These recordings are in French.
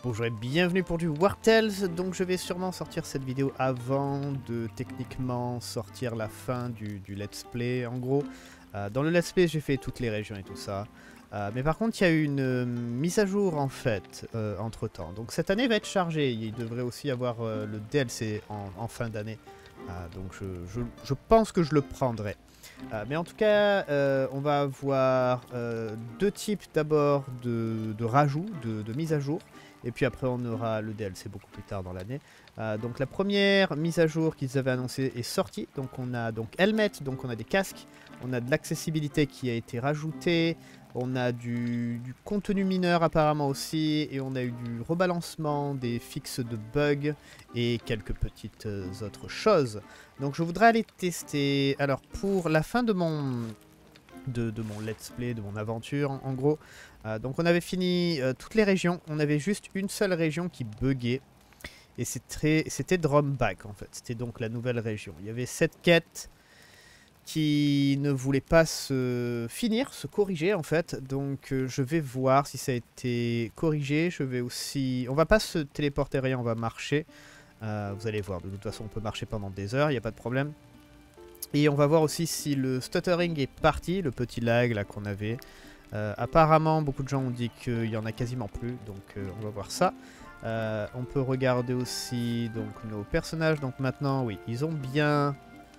Bonjour et bienvenue pour du War Tales. Donc je vais sûrement sortir cette vidéo avant de techniquement sortir la fin du let's play en gros. Dans le let's play j'ai fait toutes les régions et tout ça. Mais par contre il y a eu une mise à jour en fait entre temps. Donc cette année va être chargée. Il devrait aussi y avoir le DLC en fin d'année. Donc je pense que je le prendrai. Mais en tout cas, on va avoir deux types d'abord de rajouts, de mise à jour. Et puis après, on aura le DLC beaucoup plus tard dans l'année. Donc la première mise à jour qu'ils avaient annoncée est sortie. Donc on a donc helmet, donc on a des casques. On a de l'accessibilité qui a été rajoutée. On a du contenu mineur apparemment aussi. Et on a eu du rebalancement, des fixes de bugs et quelques petites autres choses. Donc je voudrais aller tester. Alors pour la fin de mon let's play, de mon aventure en gros. Donc on avait fini toutes les régions. On avait juste une seule région qui buguait. Et c'était Drumback en fait. C'était donc la nouvelle région. Il y avait cette quête qui ne voulait pas se finir, se corriger en fait. Donc je vais voir si ça a été corrigé. Je vais aussi... On va pas se téléporter rien, on va marcher. Vous allez voir, de toute façon on peut marcher pendant des heures, il n'y a pas de problème. Et on va voir aussi si le stuttering est parti, le petit lag là qu'on avait. Apparemment beaucoup de gens ont dit qu'il y en a quasiment plus, donc on va voir ça. On peut regarder aussi donc nos personnages, donc maintenant oui, ils ont bien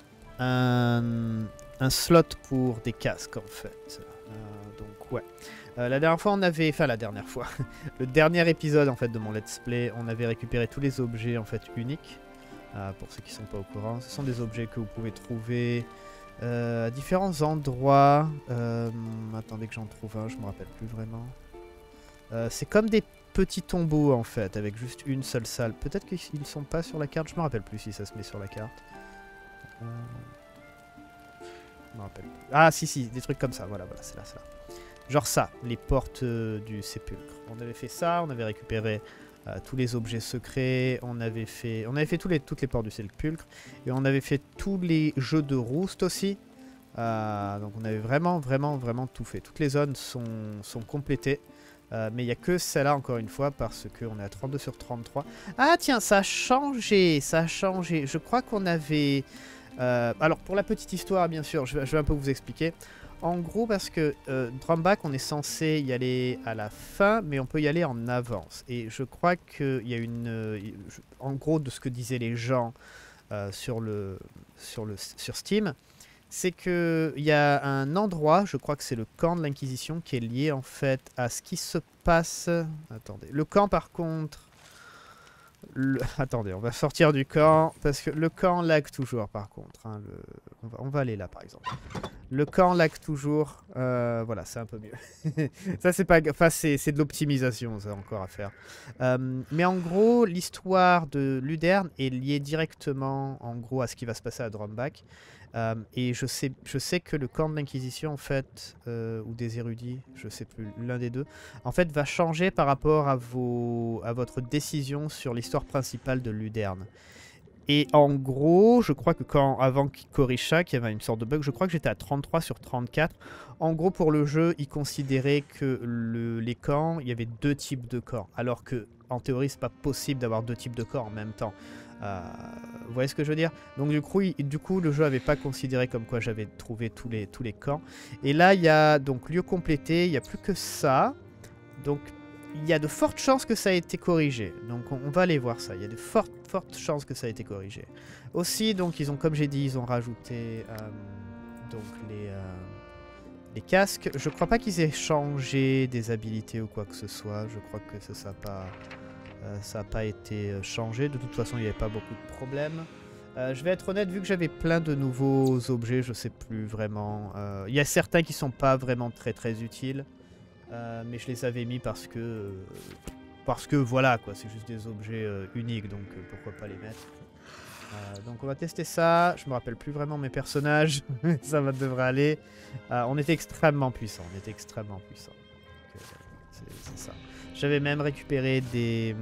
un slot pour des casques en fait. Donc ouais. La dernière fois on avait, enfin la dernière fois, le dernier épisode en fait de mon let's play, on avait récupéré tous les objets en fait uniques. Pour ceux qui ne sont pas au courant, ce sont des objets que vous pouvez trouver à différents endroits. Attendez que j'en trouve un, je me rappelle plus vraiment. C'est comme des petits tombeaux en fait, avec juste une seule salle. Peut-être qu'ils ne sont pas sur la carte, je me rappelle plus si ça se met sur la carte. Je me rappelle plus. Ah si, des trucs comme ça, voilà, c'est là, c'est là. Genre ça, les portes du sépulcre. On avait fait ça, on avait récupéré tous les objets secrets, on avait fait toutes les portes du sépulcre, et on avait fait tous les jeux de Roost aussi. Donc on avait vraiment tout fait. Toutes les zones sont complétées. Mais il n'y a que celle-là encore une fois parce qu'on est à 32 sur 33. Ah tiens, ça a changé, Je crois qu'on avait... alors pour la petite histoire bien sûr, je vais un peu vous expliquer. En gros parce que Drumback on est censé y aller à la fin mais on peut y aller en avance. Et je crois qu'il y a une... en gros de ce que disaient les gens sur Steam, c'est qu'il y a un endroit, je crois que c'est le camp de l'Inquisition qui est lié en fait à ce qui se passe... Attendez, le camp par contre... Attendez, on va sortir du camp, parce que le camp lag toujours par contre. Hein, on va aller là par exemple. Le camp lag toujours, voilà, c'est un peu mieux. Ça c'est pas... Enfin, c'est de l'optimisation, ça encore à faire. Mais en gros, l'histoire de Ludern est liée directement en gros à ce qui va se passer à Drumback. Et je sais que le camp de l'Inquisition, en fait, ou des érudits, je sais plus, l'un des deux, en fait, va changer par rapport à votre décision sur l'histoire principale de Ludern. Et en gros, je crois que avant qu'il corrige ça, qu'il y avait une sorte de bug, je crois que j'étais à 33 sur 34. En gros, pour le jeu, il considérait que les camps, il y avait deux types de camps. Alors que, en théorie, c'est pas possible d'avoir deux types de camps en même temps. Vous voyez ce que je veux dire? Donc du coup le jeu avait pas considéré comme quoi j'avais trouvé tous les camps. Et là il y a donc lieu complété, il n'y a plus que ça. Donc il y a de fortes chances que ça ait été corrigé. Donc on va aller voir ça. Il y a de fortes chances que ça ait été corrigé. Aussi donc ils ont, comme j'ai dit, ils ont rajouté donc les casques. Je crois pas qu'ils aient changé des habilités ou quoi que ce soit. Je crois que ça n'a pas été changé. De toute façon, il n'y avait pas beaucoup de problèmes. Je vais être honnête, vu que j'avais plein de nouveaux objets, je sais plus vraiment. Il y a certains qui sont pas vraiment très utiles. Mais je les avais mis parce que voilà, quoi. C'est juste des objets uniques, donc pourquoi pas les mettre. Donc on va tester ça. Je me rappelle plus vraiment mes personnages. Ça devrait aller. On était extrêmement puissants. C'est ça. J'avais même récupéré des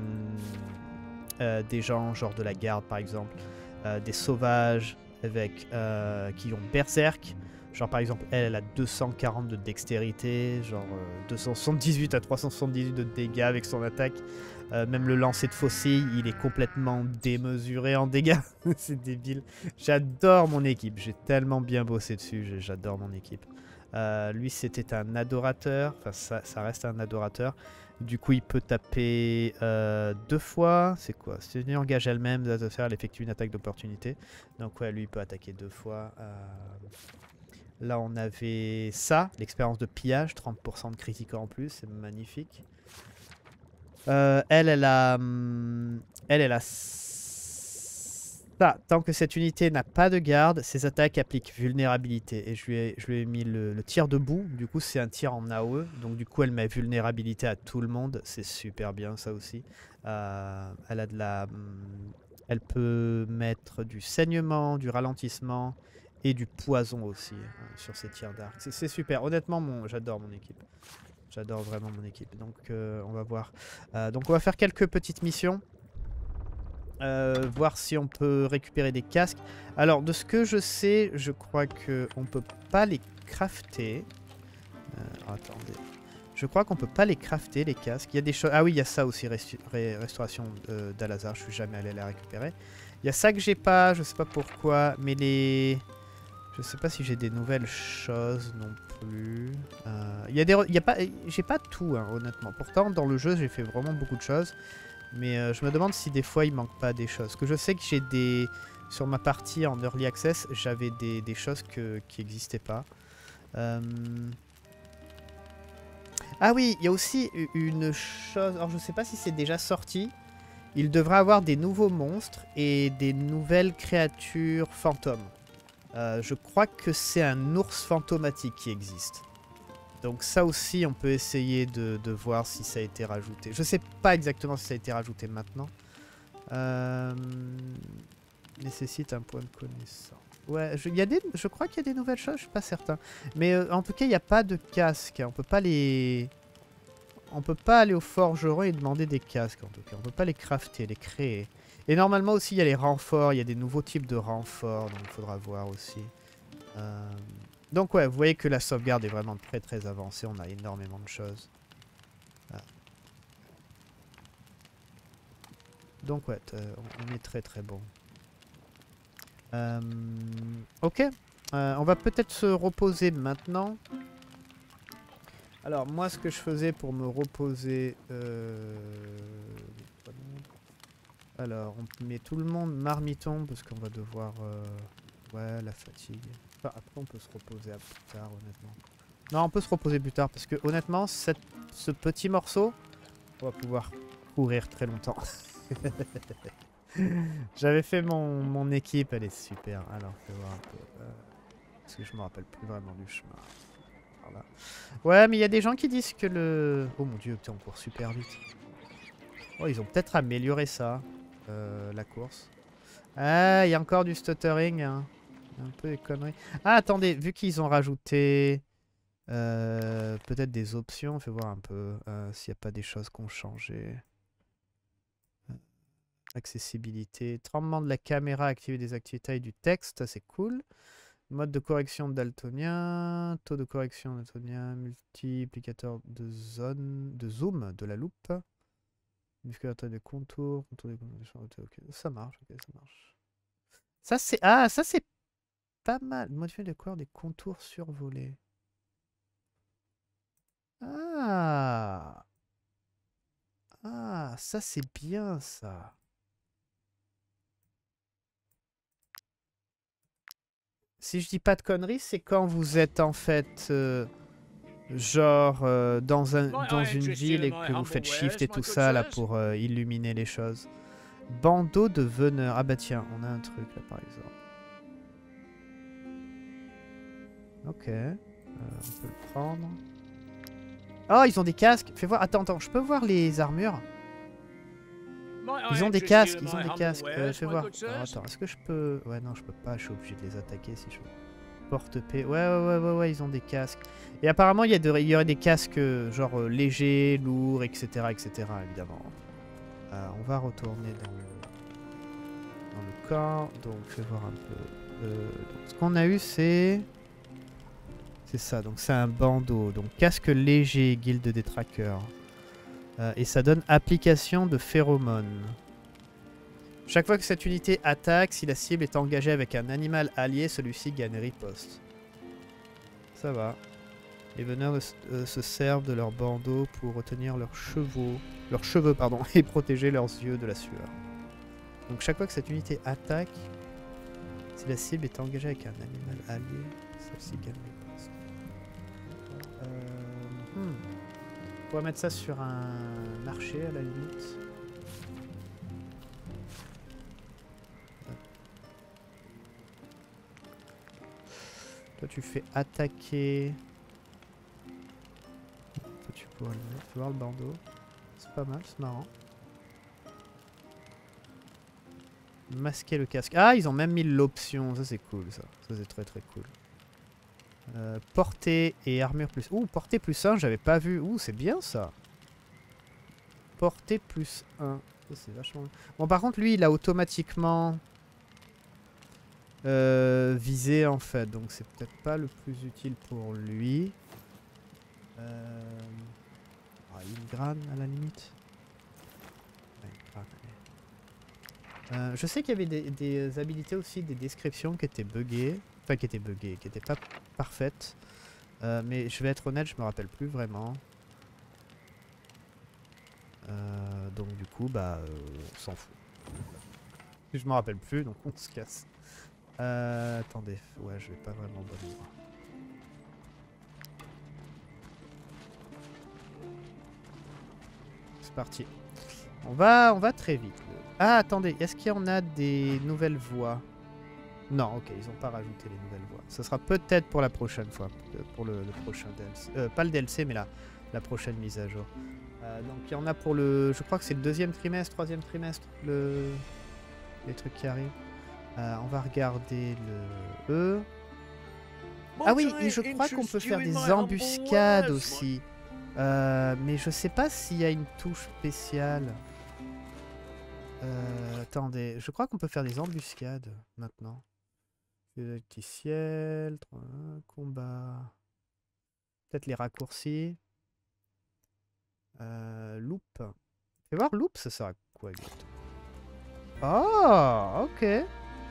gens genre de la garde par exemple, des sauvages avec qui ont berserk. Genre par exemple, elle a 240 de dextérité, genre 278 à 378 de dégâts avec son attaque. Même le lancer de faucille, il est complètement démesuré en dégâts. C'est débile. J'adore mon équipe, j'ai tellement bien bossé dessus, j'adore mon équipe. Lui c'était un adorateur, enfin ça reste un adorateur. Du coup il peut taper 2 fois, c'est quoi? Si elle engage elle-même, elle effectue une attaque d'opportunité. Donc ouais, lui il peut attaquer 2 fois. Là, on avait ça, l'expérience de pillage, 30% de critique en plus, c'est magnifique. Elle a... Elle a... Ça, tant que cette unité n'a pas de garde, ses attaques appliquent vulnérabilité. Et je lui ai mis le tir debout, du coup c'est un tir en AOE, donc du coup elle met vulnérabilité à tout le monde, c'est super bien ça aussi. Elle a de la... Elle peut mettre du saignement, du ralentissement et du poison aussi sur ses tirs d'arc. C'est super. Honnêtement, j'adore mon équipe. J'adore vraiment mon équipe. Donc on va voir. Donc on va faire quelques petites missions. Voir si on peut récupérer des casques. Alors de ce que je sais, je crois qu'on peut pas les crafter. Attendez. Je crois qu'on peut pas les crafter, les casques. Il y a des choses... Ah oui, il y a ça aussi, restauration d'Al-Azhar. Je suis jamais allé la récupérer. Il y a ça que j'ai pas, je sais pas pourquoi. Mais les... Je sais pas si j'ai des nouvelles choses non plus. Il y a des... Il y a pas... J'ai pas tout, hein, honnêtement. Pourtant, dans le jeu, j'ai fait vraiment beaucoup de choses. Mais je me demande si des fois, il manque pas des choses. Que je sais que j'ai des... Sur ma partie en Early Access, j'avais des choses qui n'existaient pas. Ah oui, il y a aussi une chose... Alors, je sais pas si c'est déjà sorti. Il devrait avoir des nouveaux monstres et des nouvelles créatures fantômes. Je crois que c'est un ours fantomatique qui existe. Donc ça aussi, on peut essayer de voir si ça a été rajouté. Je sais pas exactement si ça a été rajouté maintenant. Nécessite un point de connaissance. Ouais, je crois qu'il y a des nouvelles choses, je suis pas certain. Mais en tout cas, il n'y a pas de casque. On peut pas les... On peut pas aller au forgeron et demander des casques en tout cas. On peut pas les crafter, les créer. Et normalement aussi, il y a les renforts. Il y a des nouveaux types de renforts. Donc il faudra voir aussi. Donc ouais, vous voyez que la sauvegarde est vraiment très très avancée. On a énormément de choses. Donc ouais, on est très très bon. Ok. On va peut-être se reposer maintenant. Alors moi ce que je faisais pour me reposer... Alors on met tout le monde marmiton parce qu'on va devoir... Ouais, la fatigue. Enfin, après on peut se reposer plus tard honnêtement. Non, on peut se reposer plus tard parce que honnêtement ce petit morceau, on va pouvoir courir très longtemps. J'avais fait mon équipe, elle est super. Alors, fais voir un peu. Parce que je me rappelle plus vraiment du chemin. Voilà. Ouais, mais il y a des gens qui disent que le... Oh mon dieu, on court super vite. Oh, ils ont peut-être amélioré ça, la course. Ah, il y a encore du stuttering. Hein. Un peu des conneries. Ah, attendez, vu qu'ils ont rajouté peut-être des options, fais voir un peu s'il n'y a pas des choses qui ont changé. Accessibilité, tremblement de la caméra, activer des activités du texte, ça c'est cool. Mode de correction daltonien, taux de correction daltonien, multiplicateur de zone, de zoom de la loupe, multiplicateur de contours, contour des contours, ok, ça marche, ok, ça marche. Ça c'est, ah, ça c'est pas mal. Modifier de quoi des contours survolés. Ah, ah, ça c'est bien ça. Si je dis pas de conneries, c'est quand vous êtes en fait genre dans une ville et que vous faites shift et tout ça là pour illuminer les choses. Bandeau de veneur. Ah bah tiens, on a un truc là par exemple. Ok. On peut le prendre. Oh, ils ont des casques. Fais voir. Attends, attends, je peux voir les armures? Ils ont des casques, ils ont des casques. Fais voir. Alors, attends, est-ce que je peux... Ouais, non, je peux pas. Je suis obligé de les attaquer si je veux. Porte-paix. Ouais, ils ont des casques. Et apparemment, il y aurait des casques genre légers, lourds, etc., évidemment. On va retourner dans le camp. Donc, fais voir un peu. Donc, ce qu'on a eu, c'est... C'est ça, donc c'est un bandeau. Donc casque léger, guilde des trackers. Et ça donne application de phéromones. Chaque fois que cette unité attaque, si la cible est engagée avec un animal allié, celui-ci gagne riposte. Ça va. Les veneurs se servent de leurs bandeaux pour retenir leurs cheveux pardon, et protéger leurs yeux de la sueur. Donc chaque fois que cette unité attaque, si la cible est engagée avec un animal allié, celle-ci gagne riposte. On pourrait mettre ça sur un marché à la limite. Toi tu fais attaquer. Toi tu pourrais voir le bandeau. C'est pas mal, c'est marrant. Masquer le casque. Ah, ils ont même mis l'option. Ça c'est cool ça. Ça c'est très très cool. Portée et armure plus... Ouh, portée plus 1, j'avais pas vu. Ouh, c'est bien ça. Portée plus 1. C'est vachement... Bon, par contre, lui, il a automatiquement visé, en fait. Donc, c'est peut-être pas le plus utile pour lui. Une grane, à la limite. Ouais, je sais qu'il y avait des habilités aussi, des descriptions qui étaient buggées. Enfin, qui étaient buggées, qui n'étaient pas parfaites. Mais je vais être honnête, je me rappelle plus vraiment. Donc du coup, bah, on s'en fout. Je me rappelle plus, donc on se casse. Attendez, ouais, je vais pas vraiment au bon endroit. C'est parti. On va très vite. Ah, attendez, est-ce qu'il y en a des nouvelles voies? Non, ok, ils n'ont pas rajouté les nouvelles voies. Ce sera peut-être pour la prochaine fois, pour le prochain DLC. Pas le DLC, mais la prochaine mise à jour. Donc il y en a pour le... Je crois que c'est le deuxième trimestre, troisième trimestre, les trucs qui arrivent. On va regarder le E. Ah oui, et je crois qu'on peut faire des embuscades aussi. Mais je sais pas s'il y a une touche spéciale. Attendez, je crois qu'on peut faire des embuscades maintenant. Ciel, combat. Peut-être les raccourcis. Loop. Fais voir loop, ça sert à quoi exactement? Oh, ok.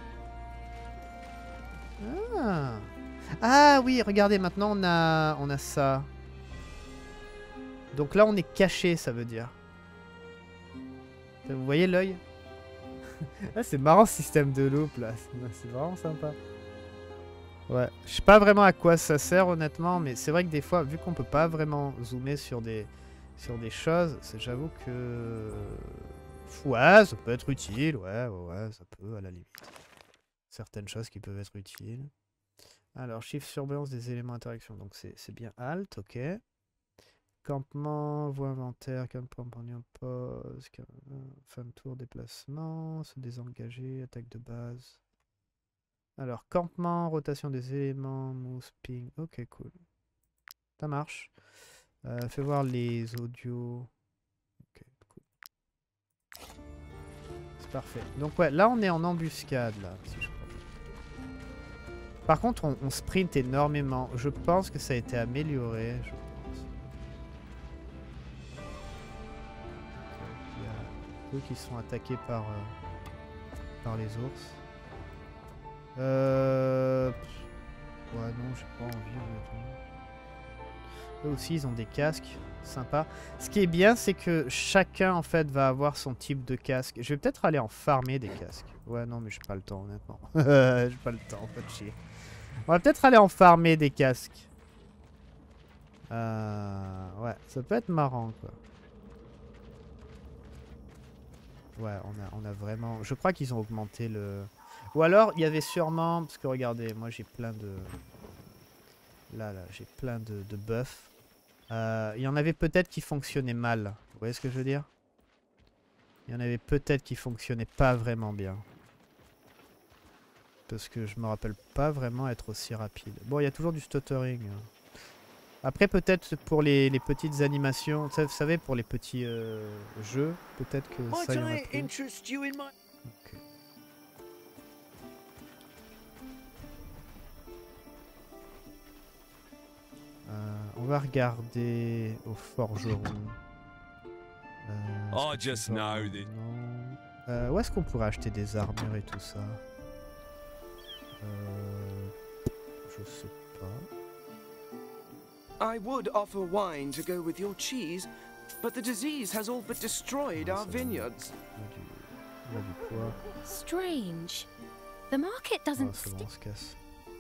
Ah oui, regardez, maintenant on a ça. Donc là on est caché, ça veut dire. Vous voyez l'œil? Ah, c'est marrant ce système de loop là, c'est vraiment sympa. Ouais, je sais pas vraiment à quoi ça sert honnêtement, mais c'est vrai que des fois, vu qu'on peut pas vraiment zoomer sur des choses, j'avoue que... Ouais, ça peut être utile, ouais, ça peut à la limite. Certaines choses qui peuvent être utiles. Alors, chiffre surveillance des éléments d'interaction, donc c'est bien Alt, ok. Campement, voie inventaire, compagnon, pause, fin de tour, déplacement, se désengager, attaque de base. Alors, campement, rotation des éléments, move, ping, ok, cool. Ça marche. Fais voir les audios. Ok, cool. C'est parfait. Donc ouais, là on est en embuscade, là, si je crois. Par contre, on sprint énormément. Je pense que ça a été amélioré, je pense. Il y a eux qui sont attaqués par les ours. Ouais, non, j'ai pas envie, honnêtement. Eux aussi, ils ont des casques. Sympa. Ce qui est bien, c'est que chacun, en fait, va avoir son type de casque. Je vais peut-être aller en farmer des casques. Ouais, non, mais j'ai pas le temps, honnêtement. J'ai pas le temps, pas de chier. On va peut-être aller en farmer des casques. Ouais, ça peut être marrant, quoi. Ouais, on a vraiment... Je crois qu'ils ont augmenté le... Ou alors, il y avait sûrement... Parce que regardez, moi j'ai plein de... Là, j'ai plein de buffs. Il y en avait peut-être qui fonctionnaient mal. Vous voyez ce que je veux dire? Il y en avait peut-être qui fonctionnaient pas vraiment bien. Parce que je me rappelle pas vraiment être aussi rapide. Bon, il y a toujours du stuttering. Après, peut-être pour les petites animations, vous savez, pour les petits jeux, peut-être que ça, il y en a plus. Ok. On va regarder au forgeron. I just know that. Où est-ce qu'on pourrait acheter des armures et tout ça? Je sais pas. I would offer wine to go with your cheese, but the disease has all but destroyed our vineyards. On a du poids. Strange. The market Ah, doesn't c'est bon, sti- on se casse.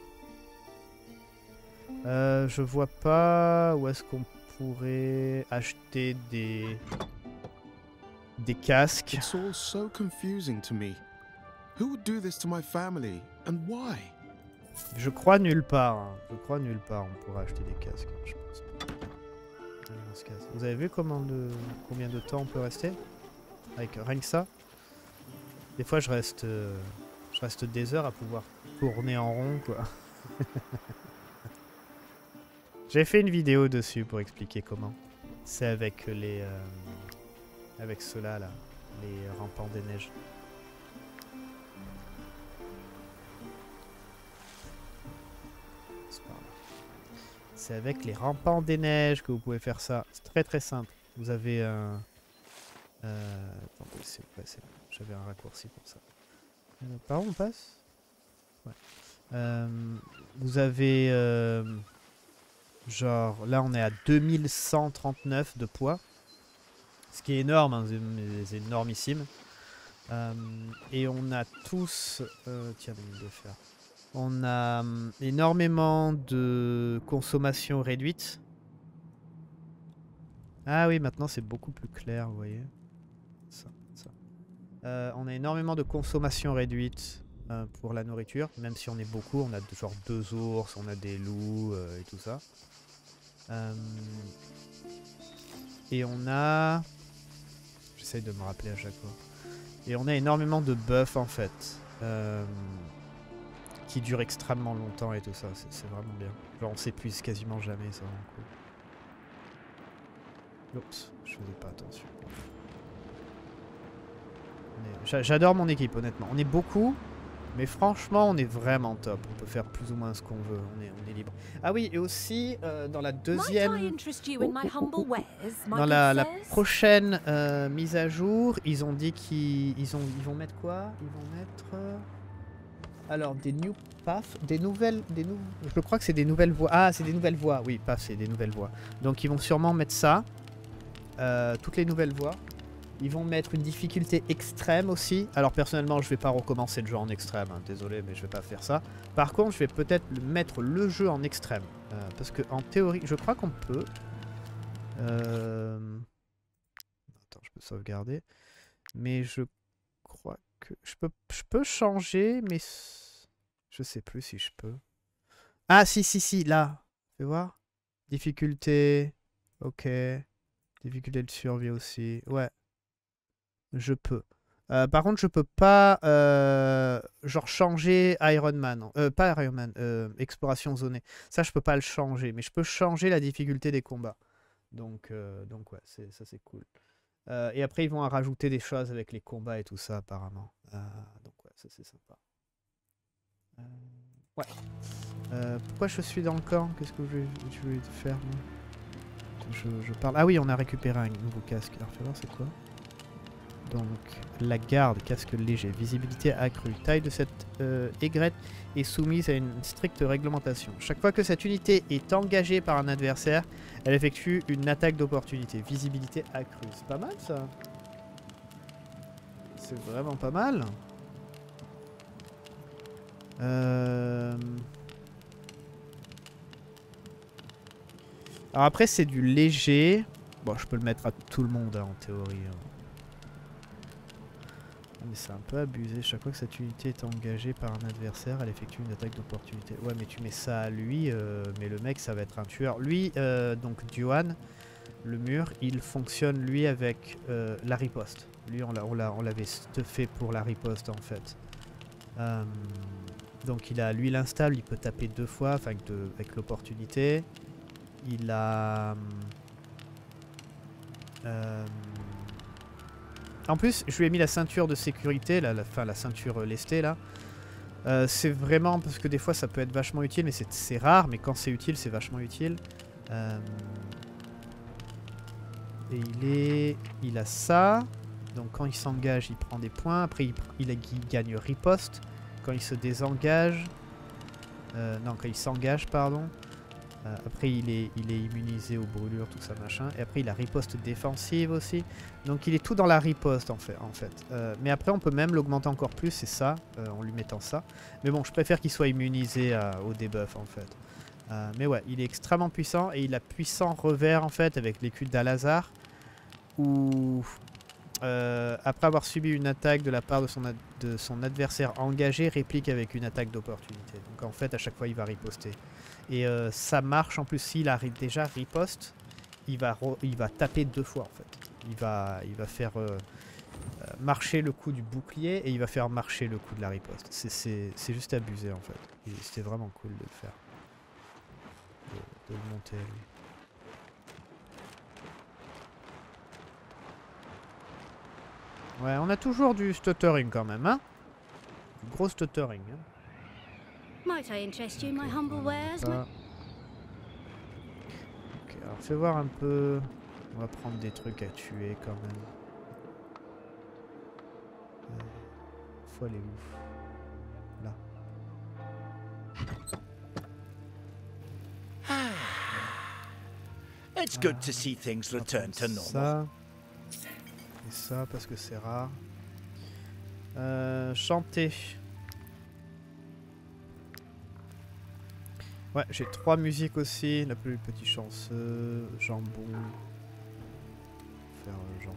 Je vois pas où est-ce qu'on pourrait acheter des casques. It's all so confusing to me. Who would do this to my family and why? Je crois nulle part. Hein. Je crois nulle part on pourrait acheter des casques. Je pense pas. Allez, on se casse. Vous avez vu combien de temps on peut rester? Avec rien que ça. Des fois je reste des heures à pouvoir tourner en rond quoi. J'ai fait une vidéo dessus pour expliquer comment. C'est avec les avec ceux-là là, les rampants des neiges. C'est avec les rampants des neiges que vous pouvez faire ça. C'est très très simple. Vous avez un... attendez, c'est bon. J'avais un raccourci pour ça. Par où on passe? Ouais. Vous avez... genre, là on est à 2139 de poids. Ce qui est énorme, hein, c'est énormissime. Et on a tous... tiens, des mines de fer. On a énormément de consommation réduite. Ah oui, maintenant c'est beaucoup plus clair, vous voyez. Ça. On a énormément de consommation réduite pour la nourriture. Même si on est beaucoup, on a genre 2 ours, on a des loups et tout ça. Et on a... J'essaye de me rappeler à chaque fois. Et on a énormément de buffs en fait. Qui dure extrêmement longtemps et tout ça, c'est vraiment bien. Genre on s'épuise quasiment jamais, c'est vraiment cool. Oups, je faisais pas attention. J'adore mon équipe honnêtement, on est beaucoup, mais franchement on est vraiment top. On peut faire plus ou moins ce qu'on veut, on est libre. Ah oui, et aussi dans la deuxième... Dans la prochaine mise à jour, ils ont dit qu'ils vont mettre quoi? Ils vont mettre... Alors, des new paths, je crois que c'est des nouvelles voies. Ah, c'est des nouvelles voies. Oui, paths, c'est des nouvelles voies. Donc, ils vont sûrement mettre ça. Toutes les nouvelles voies. Ils vont mettre une difficulté extrême aussi. Alors, personnellement, je vais pas recommencer le jeu en extrême. Hein. Désolé, mais je vais pas faire ça. Par contre, je vais peut-être mettre le jeu en extrême. Parce que en théorie, je crois qu'on peut... Attends, je peux sauvegarder. Mais je crois que... Je peux changer, mais... Je sais plus si je peux. Ah, si, là. Fais voir. Difficulté. Ok. Difficulté de survie aussi. Ouais. Je peux. Par contre, je peux pas genre changer Iron Man. Pas Iron Man. Exploration zonée. Ça, je peux pas le changer. Mais je peux changer la difficulté des combats. Donc ouais, ça c'est cool. Et après, ils vont rajouter des choses avec les combats et tout ça, apparemment. Donc ouais, ça c'est sympa. Ouais. Pourquoi je suis dans le camp? Qu'est-ce que je vais faire moi? Je parle. Ah oui, on a récupéré un nouveau casque. Alors, fais voir, c'est quoi? Donc, la garde, casque léger, visibilité accrue. Taille de cette aigrette est soumise à une stricte réglementation. Chaque fois que cette unité est engagée par un adversaire, elle effectue une attaque d'opportunité. Visibilité accrue. C'est pas mal ça? C'est vraiment pas mal. Alors après c'est du léger. Bon, je peux le mettre à tout le monde hein, en théorie. Mais c'est un peu abusé. Chaque fois que cette unité est engagée par un adversaire, elle effectue une attaque d'opportunité. Ouais, mais tu mets ça à lui, mais le mec ça va être un tueur. Lui, donc Duan, le mur, il fonctionne lui avec la riposte. Lui on l'avait stuffé pour la riposte en fait. Donc lui il installe, il peut taper 2 fois, enfin avec l'opportunité. Il a... En plus, je lui ai mis la ceinture de sécurité, la ceinture lestée là. C'est vraiment parce que des fois ça peut être vachement utile, mais c'est rare, mais quand c'est utile, c'est vachement utile. Et il a ça. Donc quand il s'engage, il prend des points. Après, il gagne riposte. Quand il se désengage... non, quand il s'engage, pardon. Après, il est immunisé aux brûlures, tout ça, machin. Et après, il a riposte défensive aussi. Donc, il est tout dans la riposte, en fait. Mais après, on peut même l'augmenter encore plus, c'est ça, en lui mettant ça. Mais bon, je préfère qu'il soit immunisé au debuff, en fait. Mais ouais, il est extrêmement puissant. Et il a puissant revers, en fait, avec l'écu d'Alazar. Où... après avoir subi une attaque de la part de son adversaire engagé, réplique avec une attaque d'opportunité. Donc en fait, à chaque fois, il va riposter. Et ça marche en plus, s'il a déjà riposte, il va taper 2 fois en fait. Il va faire marcher le coup du bouclier et il va faire marcher le coup de la riposte. C'est juste abusé en fait. C'était vraiment cool de le faire. De le monter lui. Ouais, on a toujours du stuttering quand même, hein? Du gros stuttering, hein? Might I interest you in my humble wares? Ok, alors fais voir un peu. On va prendre des trucs à tuer quand même. Faut aller où? Là. It's good to see things return to normal. Ça. Et ça parce que c'est rare. Chanter. Ouais, j'ai 3 musiques aussi. La plus petit chanceux, jambon. Faire jambon.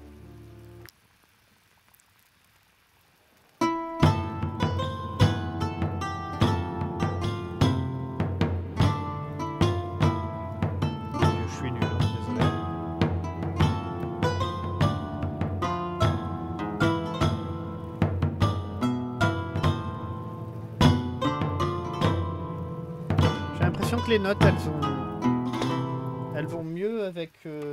Je suis nul, désolé. J'ai l'impression que les notes, elles vont mieux avec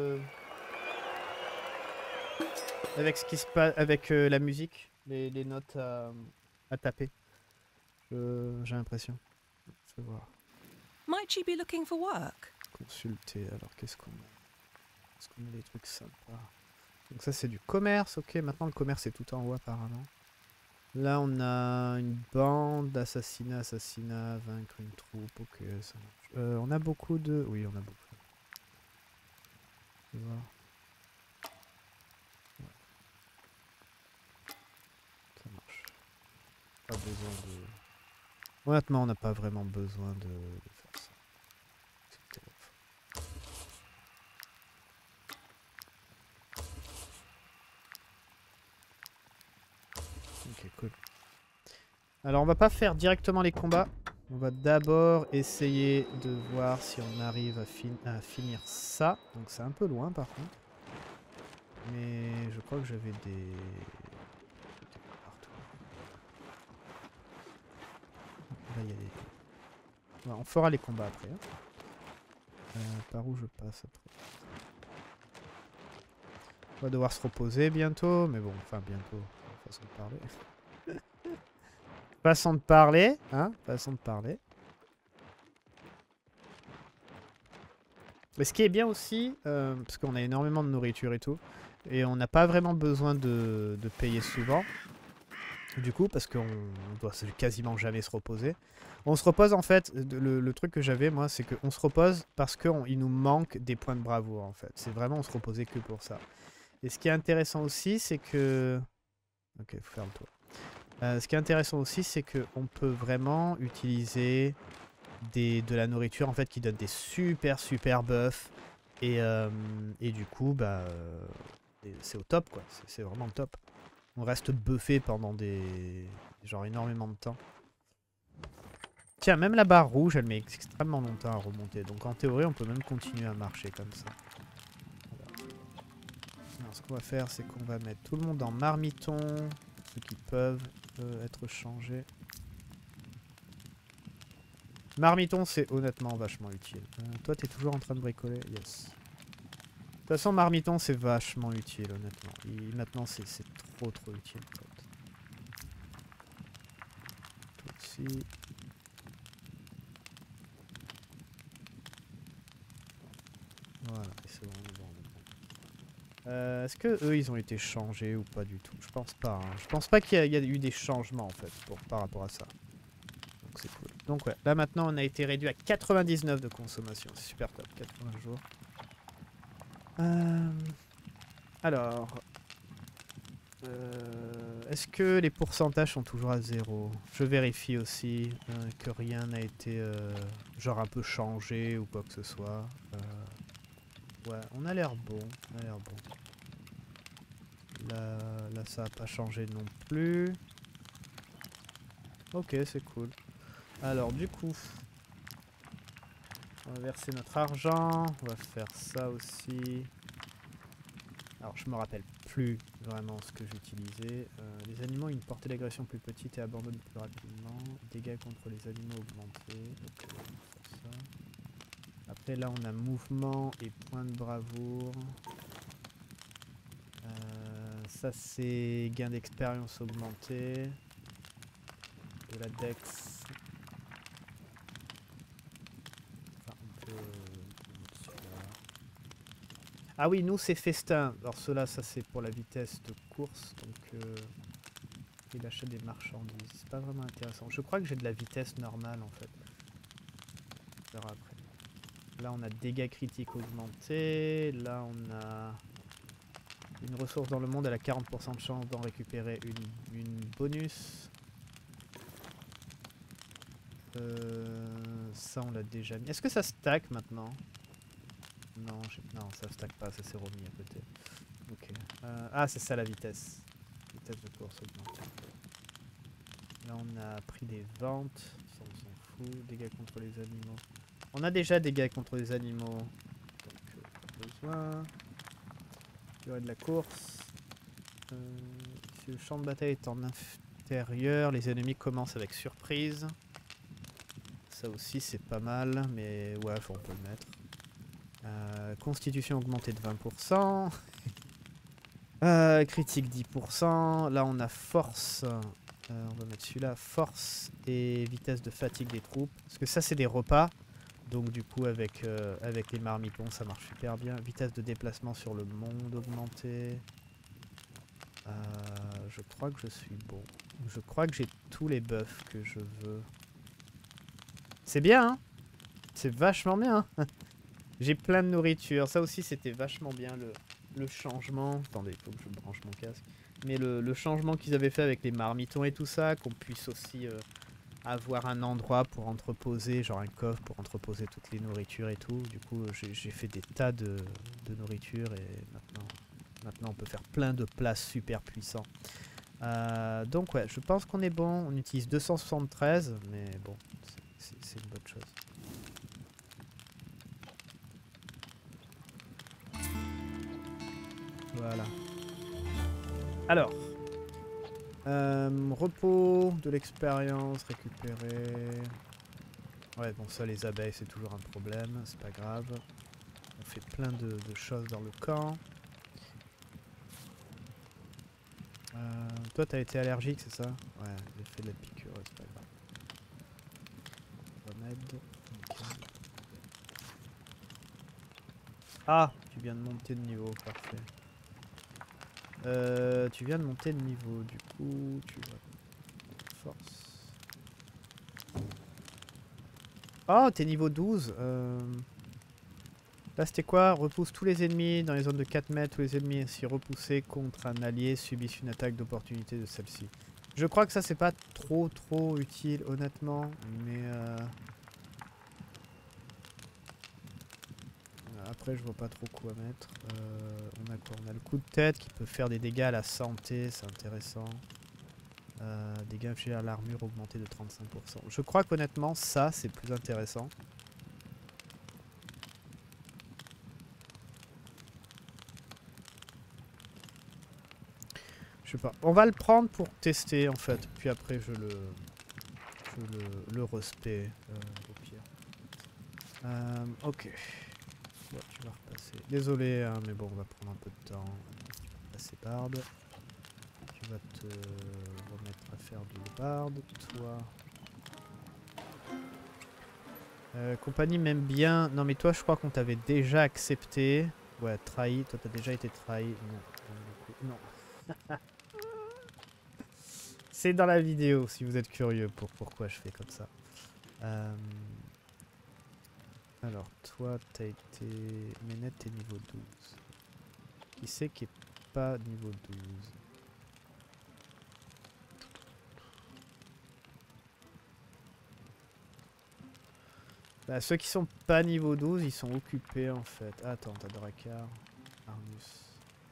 ce qui se passe avec la musique, les notes à taper. J'ai l'impression. Je vais voir. Might you be looking for work? Consulter. Alors qu'est-ce qu'on a? Est-ce qu'on a des trucs sympas? Donc ça c'est du commerce. Ok, maintenant le commerce est tout en haut apparemment. Là on a une bande, assassinat, vaincre une troupe. Ok, ça marche. On a beaucoup de... Oui, on a beaucoup. Je vais voir. Ouais. Ça marche. Pas besoin de... Honnêtement, on n'a pas vraiment besoin de faire ça. C'était off. Ok, cool. Alors, on va pas faire directement les combats. On va d'abord essayer de voir si on arrive à finir ça. Donc, c'est un peu loin par contre. Mais je crois que j'avais des... partout. Là, il y a des... Ouais, on fera les combats après. Hein. Par où je passe après? On va devoir se reposer bientôt. Mais bon, enfin bientôt. Façon de parler. Façon de parler, hein, façon de parler. Mais ce qui est bien aussi, parce qu'on a énormément de nourriture et tout, et on n'a pas vraiment besoin de payer souvent, du coup, parce qu'on doit quasiment jamais se reposer. On se repose en fait, le truc que j'avais moi, c'est qu'on se repose parce qu'il nous manque des points de bravoure en fait. C'est vraiment, on se reposait que pour ça. Et ce qui est intéressant aussi, c'est que... Ok, faut faire le tour. Ce qui est intéressant aussi, c'est qu'on peut vraiment utiliser de la nourriture en fait qui donne des super buffs et du coup bah c'est au top quoi, c'est vraiment le top. On reste buffé pendant genre énormément de temps. Tiens, même la barre rouge elle met extrêmement longtemps à remonter, donc en théorie on peut même continuer à marcher comme ça. Alors, ce qu'on va faire, c'est qu'on va mettre tout le monde en marmiton, ceux qui peuvent être changés. Marmiton, c'est honnêtement vachement utile. Toi, t'es toujours en train de bricoler? Yes. De toute façon, Marmiton, c'est vachement utile, honnêtement. Maintenant, c'est trop utile. En fait. Tout ici. Voilà, et c'est bon, on est bon, on est bon. Est-ce que eux ils ont été changés ou pas du tout? Je pense pas. Hein. Je pense pas qu'il y a eu des changements en fait par rapport à ça. Donc c'est cool. Donc ouais, là maintenant on a été réduit à 99 de consommation. C'est super top, 80 jours. Alors, est-ce que les pourcentages sont toujours à 0? Je vérifie aussi que rien n'a été genre un peu changé ou quoi que ce soit. Ouais, on a l'air bon. On a l'air bon. Là, ça n'a pas changé non plus. Ok, c'est cool. Alors, du coup, on va verser notre argent. On va faire ça aussi. Alors, je me rappelle plus vraiment ce que j'utilisais. Les animaux ont une portée d'agression plus petite et abandonnent plus rapidement. Dégâts contre les animaux augmentés. Ok, on va faire ça. Après, là, on a mouvement et point de bravoure. Ça, c'est gain d'expérience augmenté. De la dex. Enfin, on peut mettre celui-là. Ah oui, nous, c'est festin. Alors, cela, ça, c'est pour la vitesse de course. Donc, et l'achat des marchandises. C'est pas vraiment intéressant. Je crois que j'ai de la vitesse normale, en fait. On verra après. Là, on a dégâts critiques augmentés. Là, on a une ressource dans le monde. Elle a 40% de chance d'en récupérer une bonus. Ça, on l'a déjà mis. Est-ce que ça stack maintenant? Non, non, ça stack pas. Ça s'est remis à côté. Ok. Ah, c'est ça la vitesse. Vitesse de course augmentée. Là, on a pris des ventes. Ça, on s'en fout. Dégâts contre les animaux. On a déjà des dégâts contre les animaux. Donc, pas besoin. Durée de la course. Si le champ de bataille est en intérieur, les ennemis commencent avec surprise. Ça aussi, c'est pas mal. Mais ouais, on peut le mettre. Constitution augmentée de 20%. Critique 10%. Là, on a force. On va mettre celui-là. Force et vitesse de fatigue des troupes. Parce que ça, c'est des repas. Donc du coup avec les marmitons ça marche super bien. Vitesse de déplacement sur le monde augmentée. Je crois que je suis bon. Je crois que j'ai tous les buffs que je veux. C'est bien hein. C'est vachement bien. J'ai plein de nourriture. Ça aussi c'était vachement bien le changement. Attendez, il faut que je branche mon casque. Mais le changement qu'ils avaient fait avec les marmitons et tout ça. Qu'on puisse aussi... avoir un endroit pour entreposer, genre un coffre pour entreposer toutes les nourritures et tout. Du coup, j'ai fait des tas de nourriture et maintenant on peut faire plein de plats super puissants. Donc ouais, je pense qu'on est bon. On utilise 273, mais bon, c'est une bonne chose. Voilà. Alors... repos, de l'expérience, récupérer. Ouais, bon, ça, les abeilles, c'est toujours un problème, c'est pas grave. On fait plein de choses dans le camp. Toi, t'as été allergique, c'est ça? Ouais, j'ai fait de la piqûre, c'est pas grave. Remède. Okay. Ah, tu viens de monter de niveau, parfait. Tu viens de monter de niveau, du coup, tu vas... Force. Oh, t'es niveau 12. Là, c'était quoi? Repousse tous les ennemis dans les zones de 4 mètres. Tous les ennemis ainsi repoussés contre un allié subissent une attaque d'opportunité de celle-ci. Je crois que ça, c'est pas trop utile, honnêtement. Mais... Après, je vois pas trop quoi mettre. On a quoi? On a le coup de tête qui peut faire des dégâts à la santé, c'est intéressant. Dégâts infligés à l'armure augmentés de 35%. Je crois qu'honnêtement, ça, c'est plus intéressant. Je sais pas. On va le prendre pour tester, en fait. Puis après, je le respect, au pire. Ok. Bon, tu vas repasser. Désolé, hein, mais bon, on va prendre un peu de temps. Tu vas passer barde. Tu vas te remettre à faire du barde. Toi. Compagnie m'aime bien. Non mais toi je crois qu'on t'avait déjà accepté. Ouais, trahi. Toi t'as déjà été trahi. Non. Non. C'est dans la vidéo si vous êtes curieux pour pourquoi je fais comme ça. Alors toi t'as été... Ménette t'es niveau 12. Qui c'est qui est pas niveau 12? Bah, ceux qui sont pas niveau 12, ils sont occupés en fait. Ah, attends, t'as Drakkar, Arnus.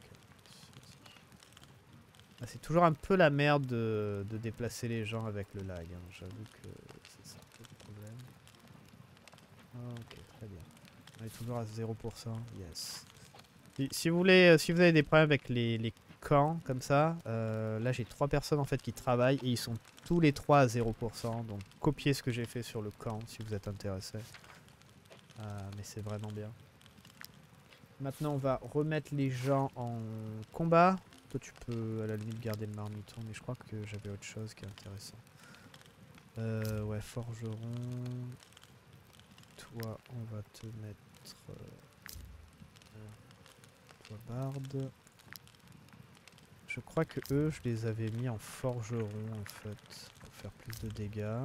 Ah, c'est toujours un peu la merde de déplacer les gens avec le lag. Hein. J'avoue que c'est ça un peu le problème. Ah, ok, très bien. On est toujours à 0%. Yes. Si vous voulez, si vous avez des problèmes avec les camps comme ça, là j'ai 3 personnes en fait qui travaillent et ils sont tous les 3 à 0%. Donc copiez ce que j'ai fait sur le camp si vous êtes intéressé. Mais c'est vraiment bien. Maintenant on va remettre les gens en combat. Toi tu peux à la limite garder le marmiton, mais je crois que j'avais autre chose qui est intéressant. Ouais, forgeron. Toi on va te mettre... toi barde. Je crois que eux, je les avais mis en forgeron en fait, pour faire plus de dégâts.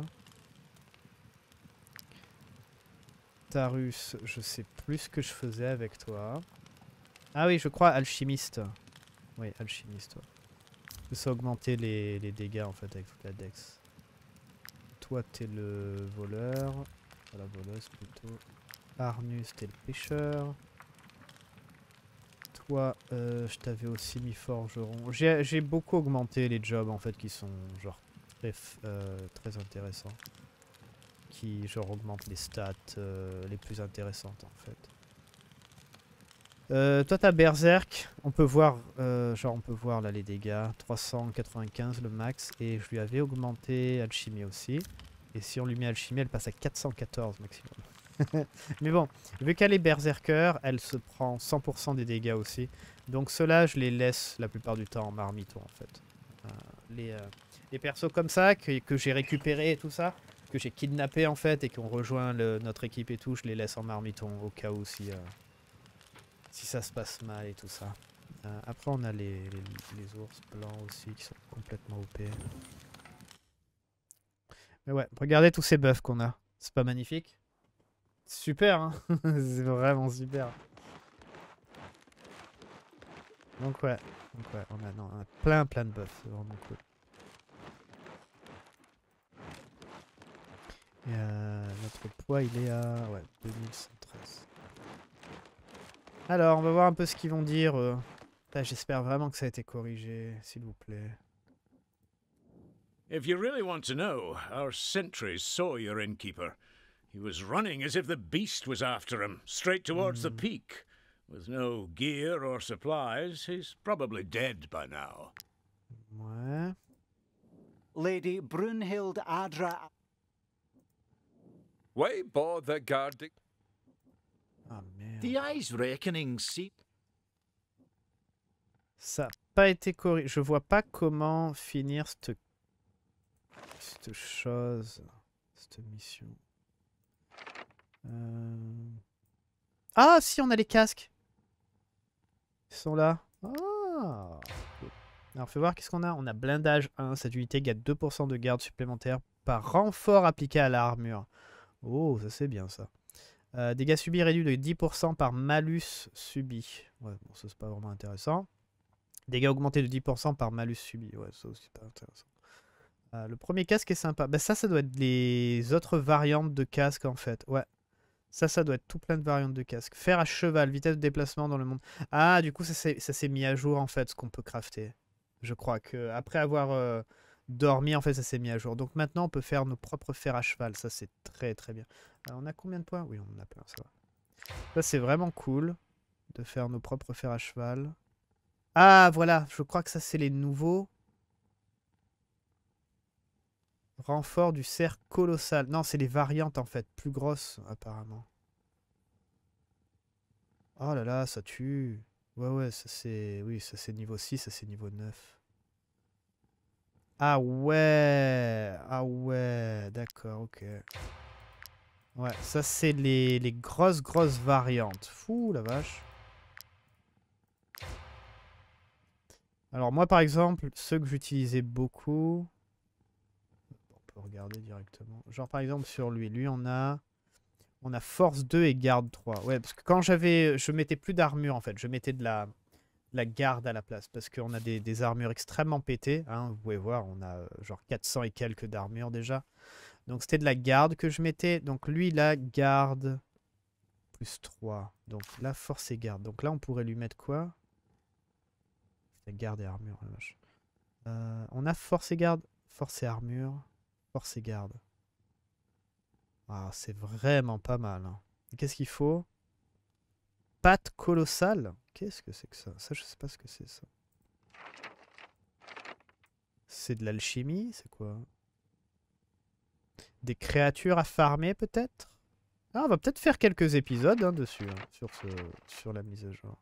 Tarus, je sais plus ce que je faisais avec toi. Ah oui, je crois alchimiste. Oui, alchimiste. Ouais. Ça augmenter les dégâts en fait avec toute la dex. Toi, t'es le voleur. Enfin, la voleuse plutôt. Arnus, t'es le pêcheur. Toi, je t'avais aussi mis forgeron. J'ai beaucoup augmenté les jobs en fait qui sont genre très intéressants. Qui genre augmentent les stats les plus intéressantes en fait. Toi t'as Berserk, on peut voir genre on peut voir là les dégâts, 395 le max et je lui avais augmenté Alchimie aussi. Et si on lui met Alchimie elle passe à 414 maximum. Mais bon, vu qu'elle est berserker, elle se prend 100% des dégâts aussi. Donc ceux-là, je les laisse la plupart du temps en marmiton en fait. Les persos comme ça, que j'ai récupérés et tout ça, que j'ai kidnappés en fait et qui ont rejoint notre équipe et tout, je les laisse en marmiton au cas où si ça se passe mal et tout ça. Après on a les ours blancs aussi qui sont complètement OP. Mais ouais, regardez tous ces buffs qu'on a. C'est pas magnifique ? Super, hein. C'est vraiment super. Donc ouais, on a plein de buffs, c'est vraiment cool. Et notre poids il est à 2113. Alors on va voir un peu ce qu'ils vont dire. J'espère vraiment que ça a été corrigé, s'il vous plaît. If you really want to know, our sentries saw your innkeeper. He was running as if the beast was after him, straight towards the peak. With no gear or supplies, he's probably dead by now. Ouais. Lady Brunhild Adra... Why bother guarding? Ah merde. The Eye's reckoning seemed... Ça n'a pas été corrigé. Je vois pas comment finir cette chose, cette mission. Ah si, on a les casques. Ils sont là. Ah. Cool. Alors fais voir qu'est-ce qu'on a. On a blindage 1. Cette unité gagne 2% de garde supplémentaire par renfort appliqué à l'armure. Oh, ça c'est bien ça. Dégâts subis réduits de 10% par malus subi. Ouais, bon ça c'est pas vraiment intéressant. Dégâts augmentés de 10% par malus subi. Ouais, ça aussi pas intéressant. Le premier casque est sympa. Bah, ça doit être les autres variantes de casque en fait. Ouais. Ça doit être tout plein de variantes de casque. Fer à cheval, vitesse de déplacement dans le monde. Ah, du coup, ça s'est mis à jour en fait, ce qu'on peut crafter. Je crois que après avoir dormi, en fait, ça s'est mis à jour. Donc maintenant, on peut faire nos propres fers à cheval. Ça, c'est très très bien. Alors, on a combien de points? Oui, on en a plein, ça va. Ça, c'est vraiment cool de faire nos propres fers à cheval. Ah, voilà, je crois que ça, c'est les nouveaux. Renfort du cerf colossal. Non, c'est les variantes en fait, plus grosses apparemment. Oh là là, ça tue. Ouais, ça c'est... Oui, ça c'est niveau 6, ça c'est niveau 9. Ah ouais, d'accord, ok. Ouais, ça c'est les grosses variantes. Fou la vache. Alors moi par exemple, ceux que j'utilisais beaucoup, on peut regarder directement. Genre par exemple sur lui on a force 2 et garde 3. Ouais, parce que quand je mettais plus d'armure en fait, je mettais de la garde à la place parce qu'on a des armures extrêmement pétées. Hein, vous pouvez voir, on a genre 400 et quelques d'armure déjà. Donc c'était de la garde que je mettais. Donc lui, la garde plus 3. Donc là, force et garde. Donc là, on pourrait lui mettre quoi? La garde et armure. La vache. On a force et garde, force et armure, force et garde. Ah, c'est vraiment pas mal. Hein. Qu'est-ce qu'il faut? Patte colossale. Qu'est-ce que c'est que ça? Ça, je sais pas ce que c'est ça. C'est de l'alchimie? C'est quoi? Des créatures à farmer peut-être? Ah, on va peut-être faire quelques épisodes hein, dessus, hein, sur la mise à jour.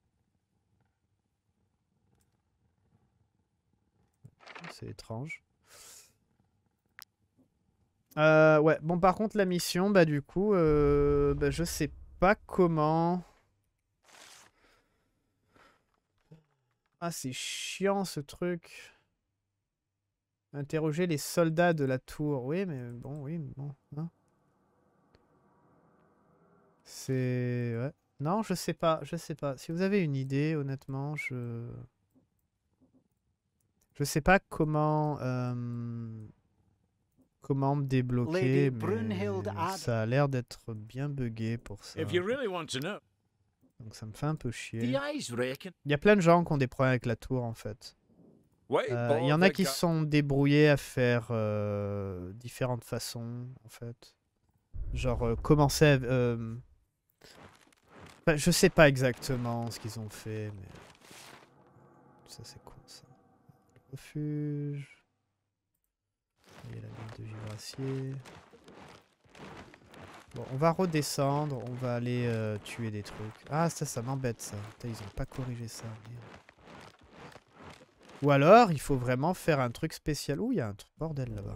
C'est étrange. Ouais, bon par contre la mission, bah du coup, je sais pas comment... Ah c'est chiant ce truc. Interroger les soldats de la tour. Oui, mais bon, oui, mais bon. Hein. C'est... Ouais. Non, je sais pas, je sais pas. Si vous avez une idée, honnêtement, je sais pas comment... Comment me débloquer, mais ça a l'air d'être bien buggé pour ça. Donc ça me fait un peu chier. Il y a plein de gens qui ont des problèmes avec la tour en fait. Il y en a qui se sont débrouillés à faire différentes façons en fait. Genre commencer à... Enfin, je sais pas exactement ce qu'ils ont fait, mais... Ça c'est cool ça. Le refuge... Il y a la mine de vibration. Bon, on va redescendre, on va aller tuer des trucs. Ah, ça m'embête ça. Putain, ils ont pas corrigé ça. Merde. Ou alors, il faut vraiment faire un truc spécial. Ouh, il y a un truc bordel là-bas.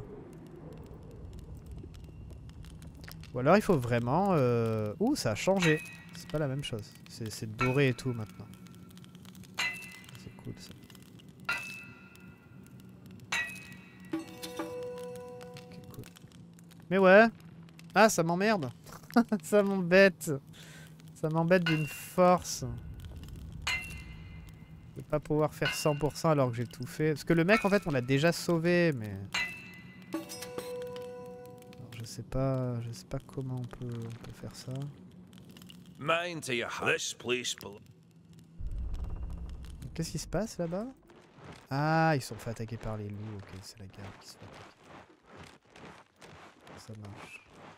Ou alors, il faut vraiment... Ouh, ça a changé. C'est pas la même chose. C'est doré et tout maintenant. C'est cool ça. Mais ouais. Ah, ça m'emmerde. Ça m'embête. Ça m'embête d'une force. De pas pouvoir faire 100% alors que j'ai tout fait. Parce que le mec, en fait, on l'a déjà sauvé, mais... Alors, je sais pas comment on peut faire ça. Qu'est-ce qui se passe là-bas? Ah, ils sont fait attaquer par les loups. Ok, c'est la garde qui se fait attaquer. Ça marche.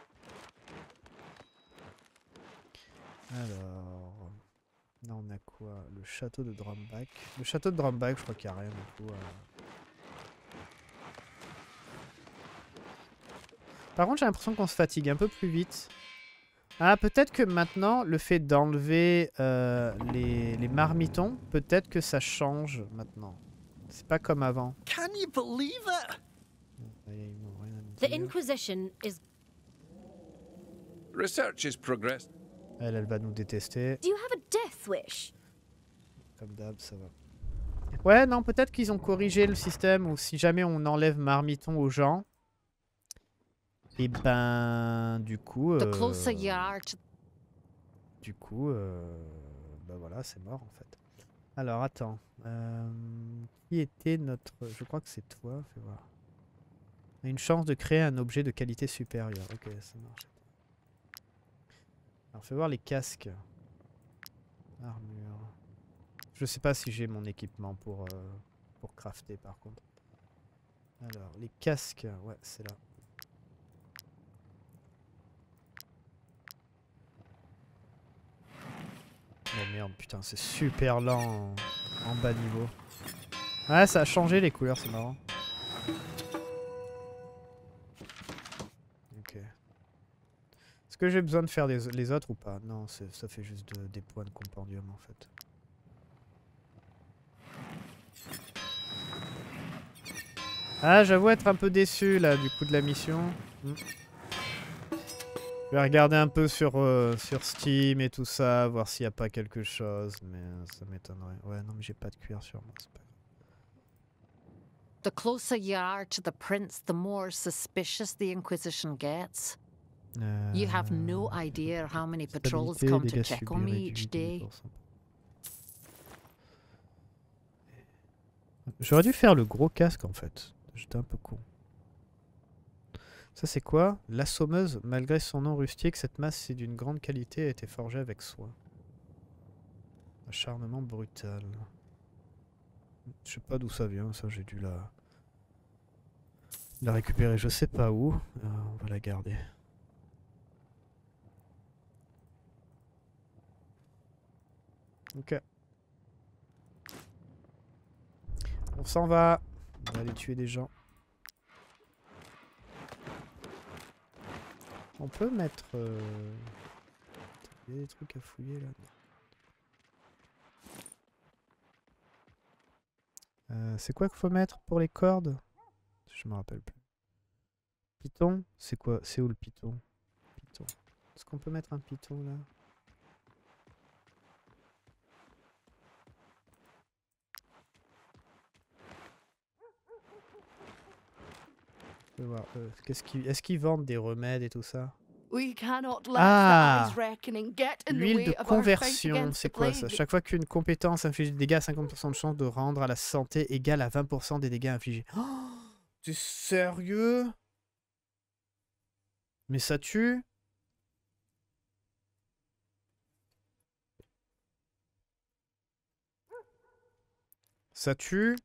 Alors... Là on a quoi? Le château de Drumbach. Le château de Drumbach, je crois qu'il n'y a rien du tout. Par contre j'ai l'impression qu'on se fatigue un peu plus vite. Ah, peut-être que maintenant, le fait d'enlever les marmitons, peut-être que ça change maintenant. C'est pas comme avant. Can you believe it? The Inquisition is... Research is progress. Elle va nous détester. Do you have a death wish? Comme d'hab, ça va. Ouais, non, peut-être qu'ils ont corrigé le système, ou si jamais on enlève marmiton aux gens, et ben, du coup... The closer you are to... Du coup, bah voilà, c'est mort en fait. Alors, attends. Qui était notre... Je crois que c'est toi, fais voir. On a une chance de créer un objet de qualité supérieure. Ok, ça marche. Alors, fais voir les casques. Armure. Je sais pas si j'ai mon équipement pour crafter par contre. Alors, les casques, ouais, c'est là. Oh merde, putain, c'est super lent en bas niveau. Ouais, ça a changé les couleurs, c'est marrant. Ok. Est-ce que j'ai besoin de faire les autres ou pas? Non, ça fait juste des points de compendium en fait. Ah, j'avoue être un peu déçu là du coup de la mission. vais regarder un peu sur Steam et tout ça, voir s'il n'y a pas quelque chose, mais ça m'étonnerait. Ouais, non, mais j'ai pas de cuir sur moi, c'est pas grave. The closer you are to the prince, the more suspicious the Inquisition gets. You have no idea how many patrols Stabilité, come to dégâts check on subis me each réduits, day. 10%. J'aurais dû faire le gros casque en fait. J'étais un peu con. Ça c'est quoi? L'assommeuse, malgré son nom rustique, cette masse est d'une grande qualité et a été forgée avec soin. Acharnement brutal. Je sais pas d'où ça vient, ça j'ai dû la récupérer je sais pas où. On va la garder. Ok. On s'en va. On va aller tuer des gens. On peut mettre... Il y a des trucs à fouiller là. C'est quoi qu'il faut mettre pour les cordes? Je me rappelle plus. Python? C'est quoi? C'est où le python? Python. Est-ce qu'on peut mettre un python là? Est-ce qu'ils vendent des remèdes et tout ça? Ah! L'huile de conversion, c'est quoi ça? Chaque fois qu'une compétence inflige des dégâts, 50% de chance de rendre à la santé égale à 20% des dégâts infligés. Oh, t'es sérieux? Mais ça tue? Ça tue?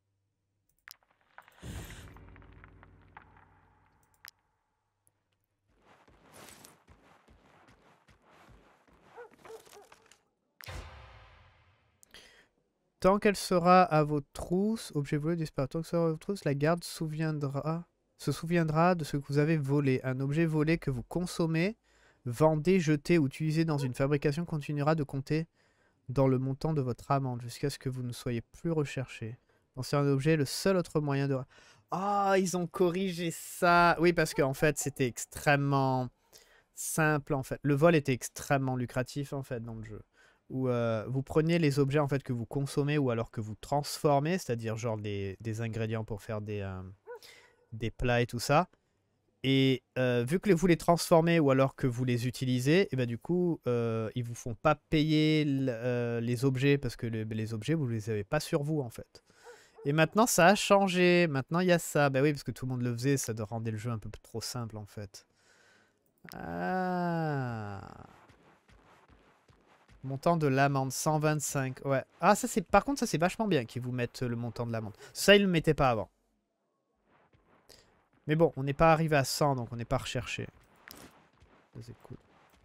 Tant qu'elle sera à vos trousses, objet volé disparaît. Tant que sera à vos trousses, la garde se souviendra de ce que vous avez volé. Un objet volé que vous consommez, vendez, jetez ou utilisez dans une fabrication continuera de compter dans le montant de votre amende jusqu'à ce que vous ne soyez plus recherché. Penser un objet, le seul autre moyen de... Ah, ils ont corrigé ça. Oui, parce qu'en fait, c'était extrêmement simple en fait. Le vol était extrêmement lucratif en fait dans le jeu. Où vous preniez les objets en fait que vous consommez ou alors que vous transformez, c'est-à-dire genre des ingrédients pour faire des plats et tout ça. Et vu que vous les transformez ou alors que vous les utilisez, et ben du coup ils vous font pas payer les objets parce que les objets vous les avez pas sur vous en fait. Et maintenant ça a changé, maintenant il y a ça. Bah oui parce que tout le monde le faisait, ça rendait le jeu un peu trop simple en fait. Ah. Montant de l'amende, 125. Ouais. Ah, ça c'est. Par contre, ça c'est vachement bien qu'ils vous mettent le montant de l'amende. Ça, ils ne le mettaient pas avant. Mais bon, on n'est pas arrivé à 100, donc on n'est pas recherché. Ça c'est cool.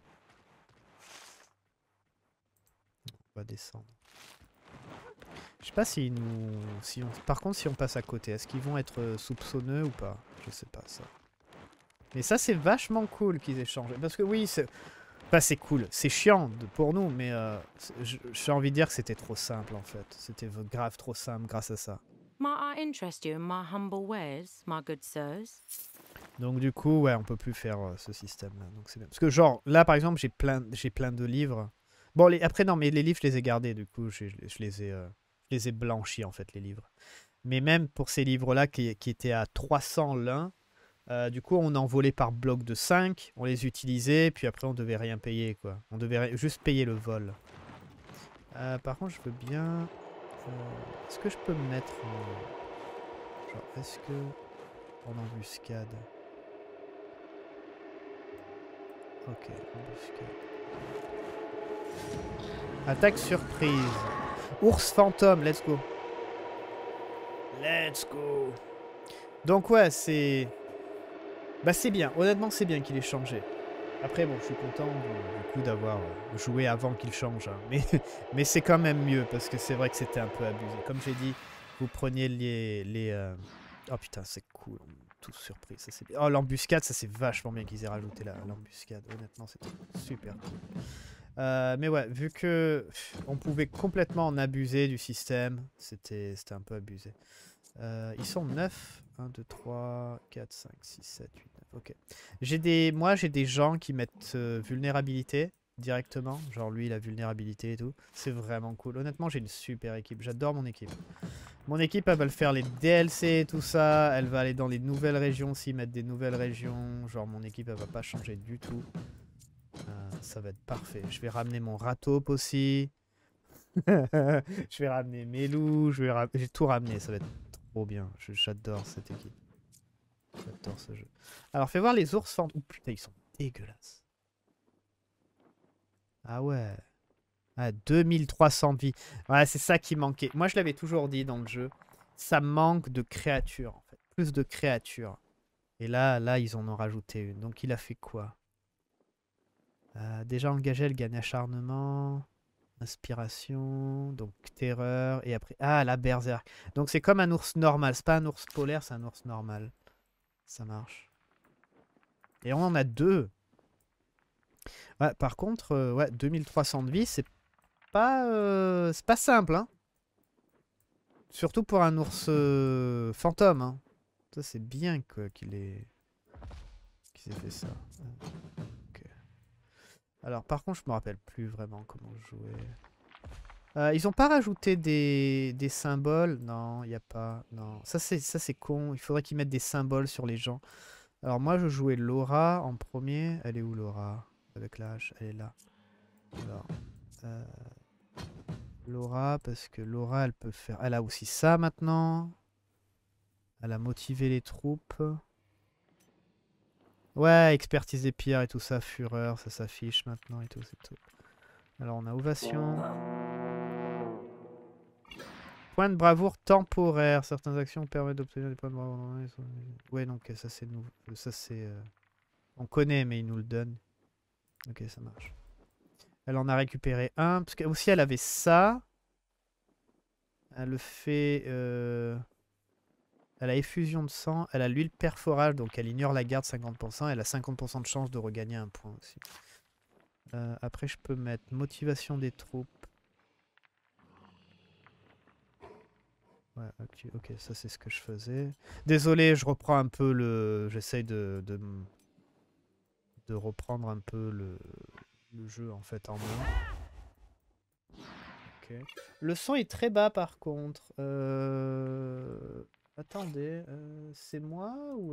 On va descendre. Je sais pas si nous. Par contre, si on passe à côté, est-ce qu'ils vont être soupçonneux ou pas? Je sais pas ça. Mais ça, c'est vachement cool qu'ils aient changé. Parce que oui, c'est. Enfin, c'est cool, c'est chiant pour nous, mais j'ai envie de dire que c'était trop simple en fait. C'était grave trop simple grâce à ça. Donc du coup, ouais, on peut plus faire ce système-là. Donc c'est bien. Parce que genre, là par exemple, j'ai plein de livres. Bon, après non, mais les livres, je les ai gardés. Du coup, je les ai blanchis en fait, les livres. Mais même pour ces livres-là qui étaient à 300 l'un. Du coup, on en volait par bloc de 5, on les utilisait, puis après on devait rien payer, quoi. On devait juste payer le vol. Par contre, je veux bien... est-ce que je peux me mettre en... Genre, est-ce que... En embuscade... Ok, embuscade. Attaque surprise. Ours fantôme, let's go. Let's go. Donc ouais, c'est... Bah c'est bien, honnêtement c'est bien qu'il ait changé. Après bon, je suis content du coup d'avoir joué avant qu'il change. Hein. Mais c'est quand même mieux parce que c'est vrai que c'était un peu abusé. Comme j'ai dit, vous preniez les Oh putain, c'est cool, tout surprise. Ça, bien. Oh l'embuscade, ça c'est vachement bien qu'ils aient rajouté l'embuscade. Honnêtement c'était super cool. Mais ouais, vu que on pouvait complètement en abuser du système, c'était un peu abusé. Ils sont 9. 1, 2, 3, 4, 5, 6, 7, 8, 9. Ok. Moi, j'ai des gens qui mettent vulnérabilité directement. Genre lui, la vulnérabilité et tout. C'est vraiment cool. Honnêtement, j'ai une super équipe. J'adore mon équipe. Mon équipe, elle va le faire les DLC et tout ça. Elle va aller dans les nouvelles régions aussi, mettre des nouvelles régions. Genre mon équipe, elle va pas changer du tout. Ça va être parfait. Je vais ramener mon rataupe aussi. Je vais ramener mes loups. J'ai tout ramené. Ça va être trop bien. J'adore cette équipe. J'adore ce jeu. Alors, fais voir les ours fantômes. Oh putain, ils sont dégueulasses. Ah ouais. Ah, 2300 de vie. Ouais, c'est ça qui manquait. Moi, je l'avais toujours dit dans le jeu. Ça manque de créatures, en fait. Plus de créatures. Et là, ils en ont rajouté une. Donc, il a fait quoi? Déjà engagé, elle gagne acharnement, inspiration, donc terreur, et après... Ah, la berserk. Donc, c'est comme un ours normal. C'est pas un ours polaire, c'est un ours normal. Ça marche. Et on en a 2. Ouais, par contre, ouais, 2300 de vie, c'est pas simple, hein. Surtout pour un ours fantôme, hein. Ça, c'est bien qu'il s'ait fait ça. Okay. Alors, par contre, je me rappelle plus vraiment comment jouer. Ils ont pas rajouté des symboles. Non, il n'y a pas. Non, ça c'est con. Il faudrait qu'ils mettent des symboles sur les gens. Alors, moi, je jouais Laura en premier. Elle est où, Laura? Avec l'âge, elle est là. Alors, Laura, parce que Laura, elle peut faire... Elle a aussi ça maintenant. Elle a motivé les troupes. Ouais, expertise des pierres et tout ça, fureur, ça s'affiche maintenant et tout, c'est tout. Alors, on a ovation. Point de bravoure temporaire. Certaines actions permettent d'obtenir des points de bravoure. Ouais, donc ça c'est nouveau. Ça c'est... On connaît, mais il nous le donne. Ok, ça marche. Elle en a récupéré un. Parce qu'aussi, elle avait ça. Elle le fait... Elle a effusion de sang. Elle a l'huile perforage, donc elle ignore la garde 50%. Elle a 50% de chance de regagner un point aussi. Après, je peux mettre motivation des troupes. Ouais, ok, ça c'est ce que je faisais. Désolé, je reprends un peu le... J'essaye de reprendre un peu le jeu en fait en main. Ok. Le son est très bas par contre. Attendez, c'est moi ou...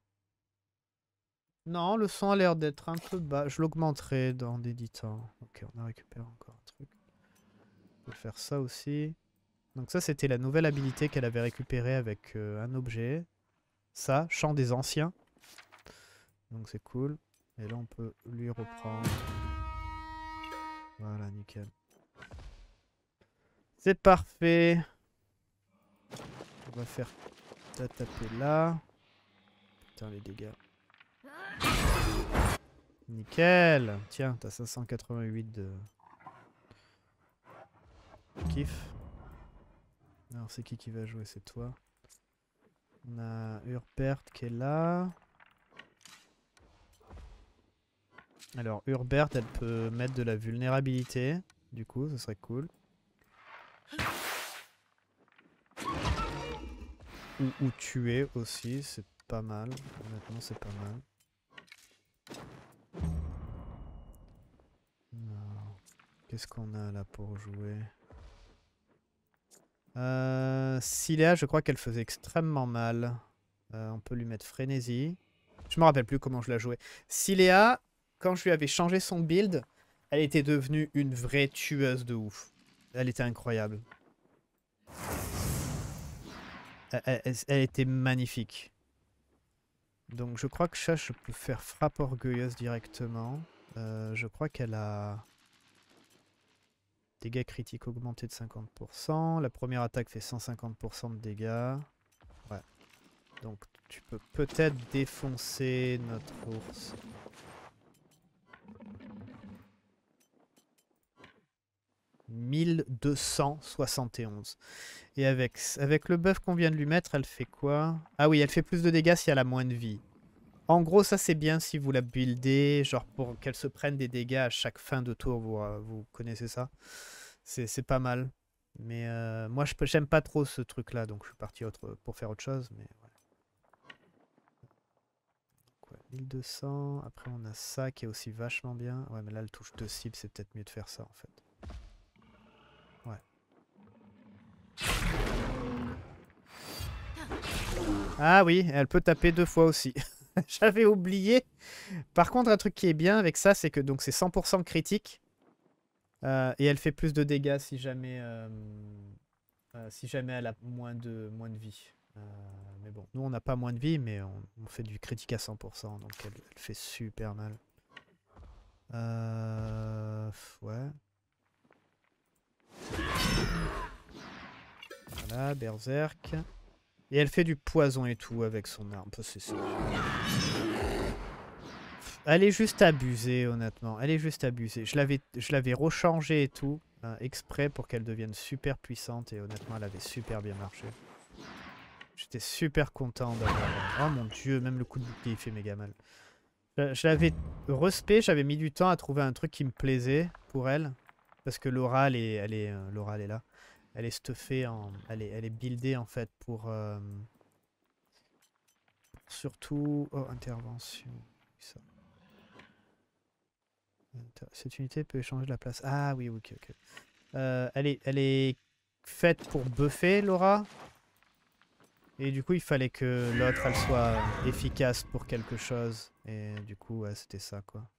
Non, le son a l'air d'être un peu bas. Je l'augmenterai dans d'éditant. Ok, on a récupéré encore un truc. On peut faire ça aussi. Donc ça, c'était la nouvelle habilité qu'elle avait récupérée avec un objet. Ça, chant des anciens. Donc c'est cool. Et là, on peut lui reprendre. Voilà, nickel. C'est parfait. On va faire taper là. Putain, les dégâts. Nickel. Tiens, t'as 588 de kiff. Alors, c'est qui va jouer? C'est toi. On a Urbert qui est là. Alors, Urbert, elle peut mettre de la vulnérabilité. Du coup, ce serait cool. Ou tuer aussi, c'est pas mal. Honnêtement, c'est pas mal. Qu'est-ce qu'on a là pour jouer? Cilia, je crois qu'elle faisait extrêmement mal. On peut lui mettre frénésie. Je me rappelle plus comment je la jouais. Cilia, quand je lui avais changé son build, elle était devenue une vraie tueuse de ouf. Elle était incroyable. Elle était magnifique. Donc je crois que ça, je peux faire frappe orgueilleuse directement. Je crois qu'elle a... Dégâts critiques augmentés de 50%. La première attaque fait 150% de dégâts. Ouais. Donc tu peux peut-être défoncer notre ours. « 1271. Et avec le buff qu'on vient de lui mettre, elle fait quoi? Ah oui, elle fait plus de dégâts si elle a moins de vie. En gros, ça c'est bien si vous la buildez, genre pour qu'elle se prenne des dégâts à chaque fin de tour, vous connaissez ça? C'est pas mal. Mais moi, j'aime pas trop ce truc-là, donc je suis parti pour faire autre chose. Mais ouais. Donc, ouais, 1200. Après, on a ça qui est aussi vachement bien. Ouais, mais là, le touche de cible, c'est peut-être mieux de faire ça, en fait. Ouais. Ah oui, elle peut taper 2 fois aussi. J'avais oublié. Par contre, un truc qui est bien avec ça, c'est que donc c'est 100% critique. Et elle fait plus de dégâts si jamais elle a moins de vie. Mais bon, nous on n'a pas moins de vie, mais on fait du critique à 100%, donc elle fait super mal. Ouais. Voilà, berserk. Et elle fait du poison et tout avec son arme. Elle est juste abusée, honnêtement. Elle est juste abusée. Je l'avais rechangée et tout, exprès pour qu'elle devienne super puissante. Et honnêtement, elle avait super bien marché. J'étais super content d'avoir... Oh mon dieu, même le coup de bouclier, il fait méga mal. Je l'avais respect, j'avais mis du temps à trouver un truc qui me plaisait pour elle. Parce que Laura, Laura, elle est là. Elle est stuffée, elle est buildée en fait pour... surtout... Oh, intervention. Ça. Cette unité peut échanger de la place. Ah oui, ok. Elle est faite pour buffer, Laura. Et du coup, il fallait que l'autre, elle soit efficace pour quelque chose. Et du coup, ouais, c'était ça, quoi.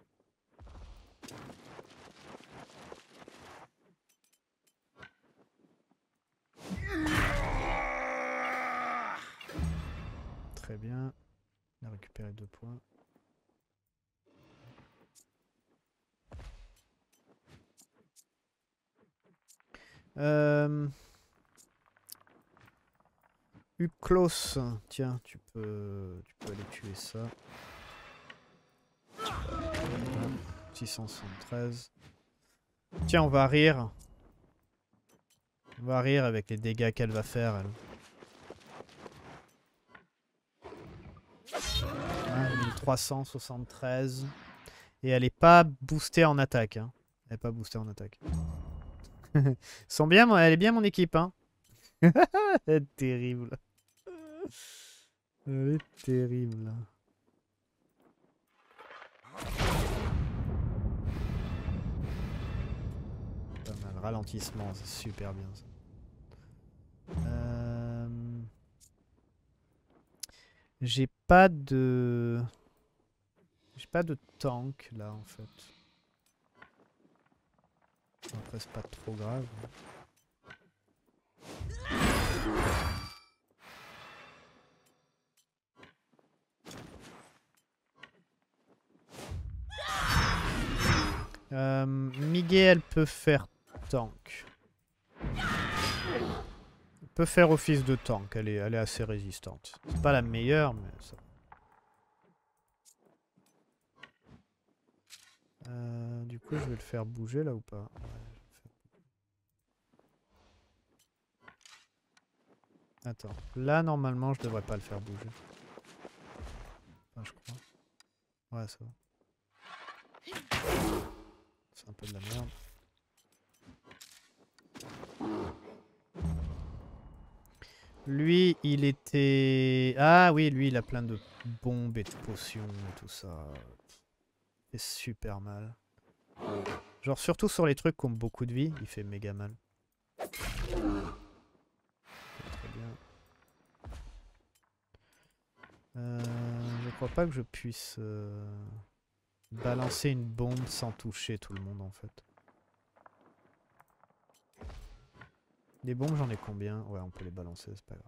Très bien. On a récupéré 2 points. Uklos, tiens, tu peux aller tuer ça. 673. Tiens, on va rire. On va rire avec les dégâts qu'elle va faire, elle. 1373. Et elle est pas boostée en attaque. Hein. Elle est pas boostée en attaque. Elle est bien mon équipe. Hein. Elle est terrible. Elle est terrible. Pas mal. Ralentissement, c'est super bien ça. J'ai pas de tank là en fait. Après c'est pas trop grave. Miguel peut faire tank. Elle peut faire office de tank, elle est assez résistante. C'est pas la meilleure, mais ça. Du coup, je vais le faire bouger là ou pas? Attends, là normalement je devrais pas le faire bouger. Enfin, je crois. Ouais, ça va. C'est un peu de la merde. Lui, il était... Ah oui, lui, il a plein de bombes et de potions et tout ça. Il fait super mal. Genre, surtout sur les trucs qui ont beaucoup de vie, il fait méga mal. Très bien. Je crois pas que je puisse balancer une bombe sans toucher tout le monde en fait. Les bombes, j'en ai combien? Ouais, on peut les balancer, c'est pas grave.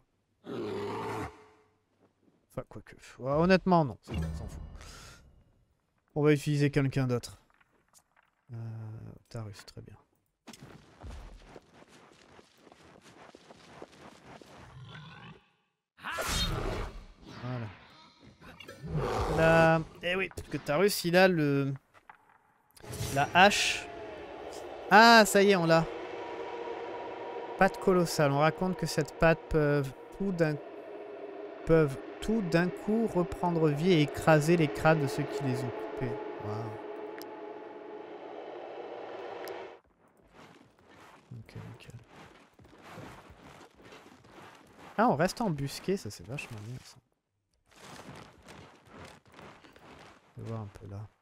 Enfin, quoique. Ouais, honnêtement, non, on s'en fout. On va utiliser quelqu'un d'autre. Tarus, très bien. Voilà. Là... Eh oui, parce que Tarus, il a le... La hache. Ah, ça y est, on l'a. Patte colossale. On raconte que cette patte peuvent tout d'un coup reprendre vie et écraser les crânes de ceux qui les ont coupés. Waouh. Ok, nickel. Ah, on reste embusqué, ça c'est vachement bien ça. Je vais voir un peu là.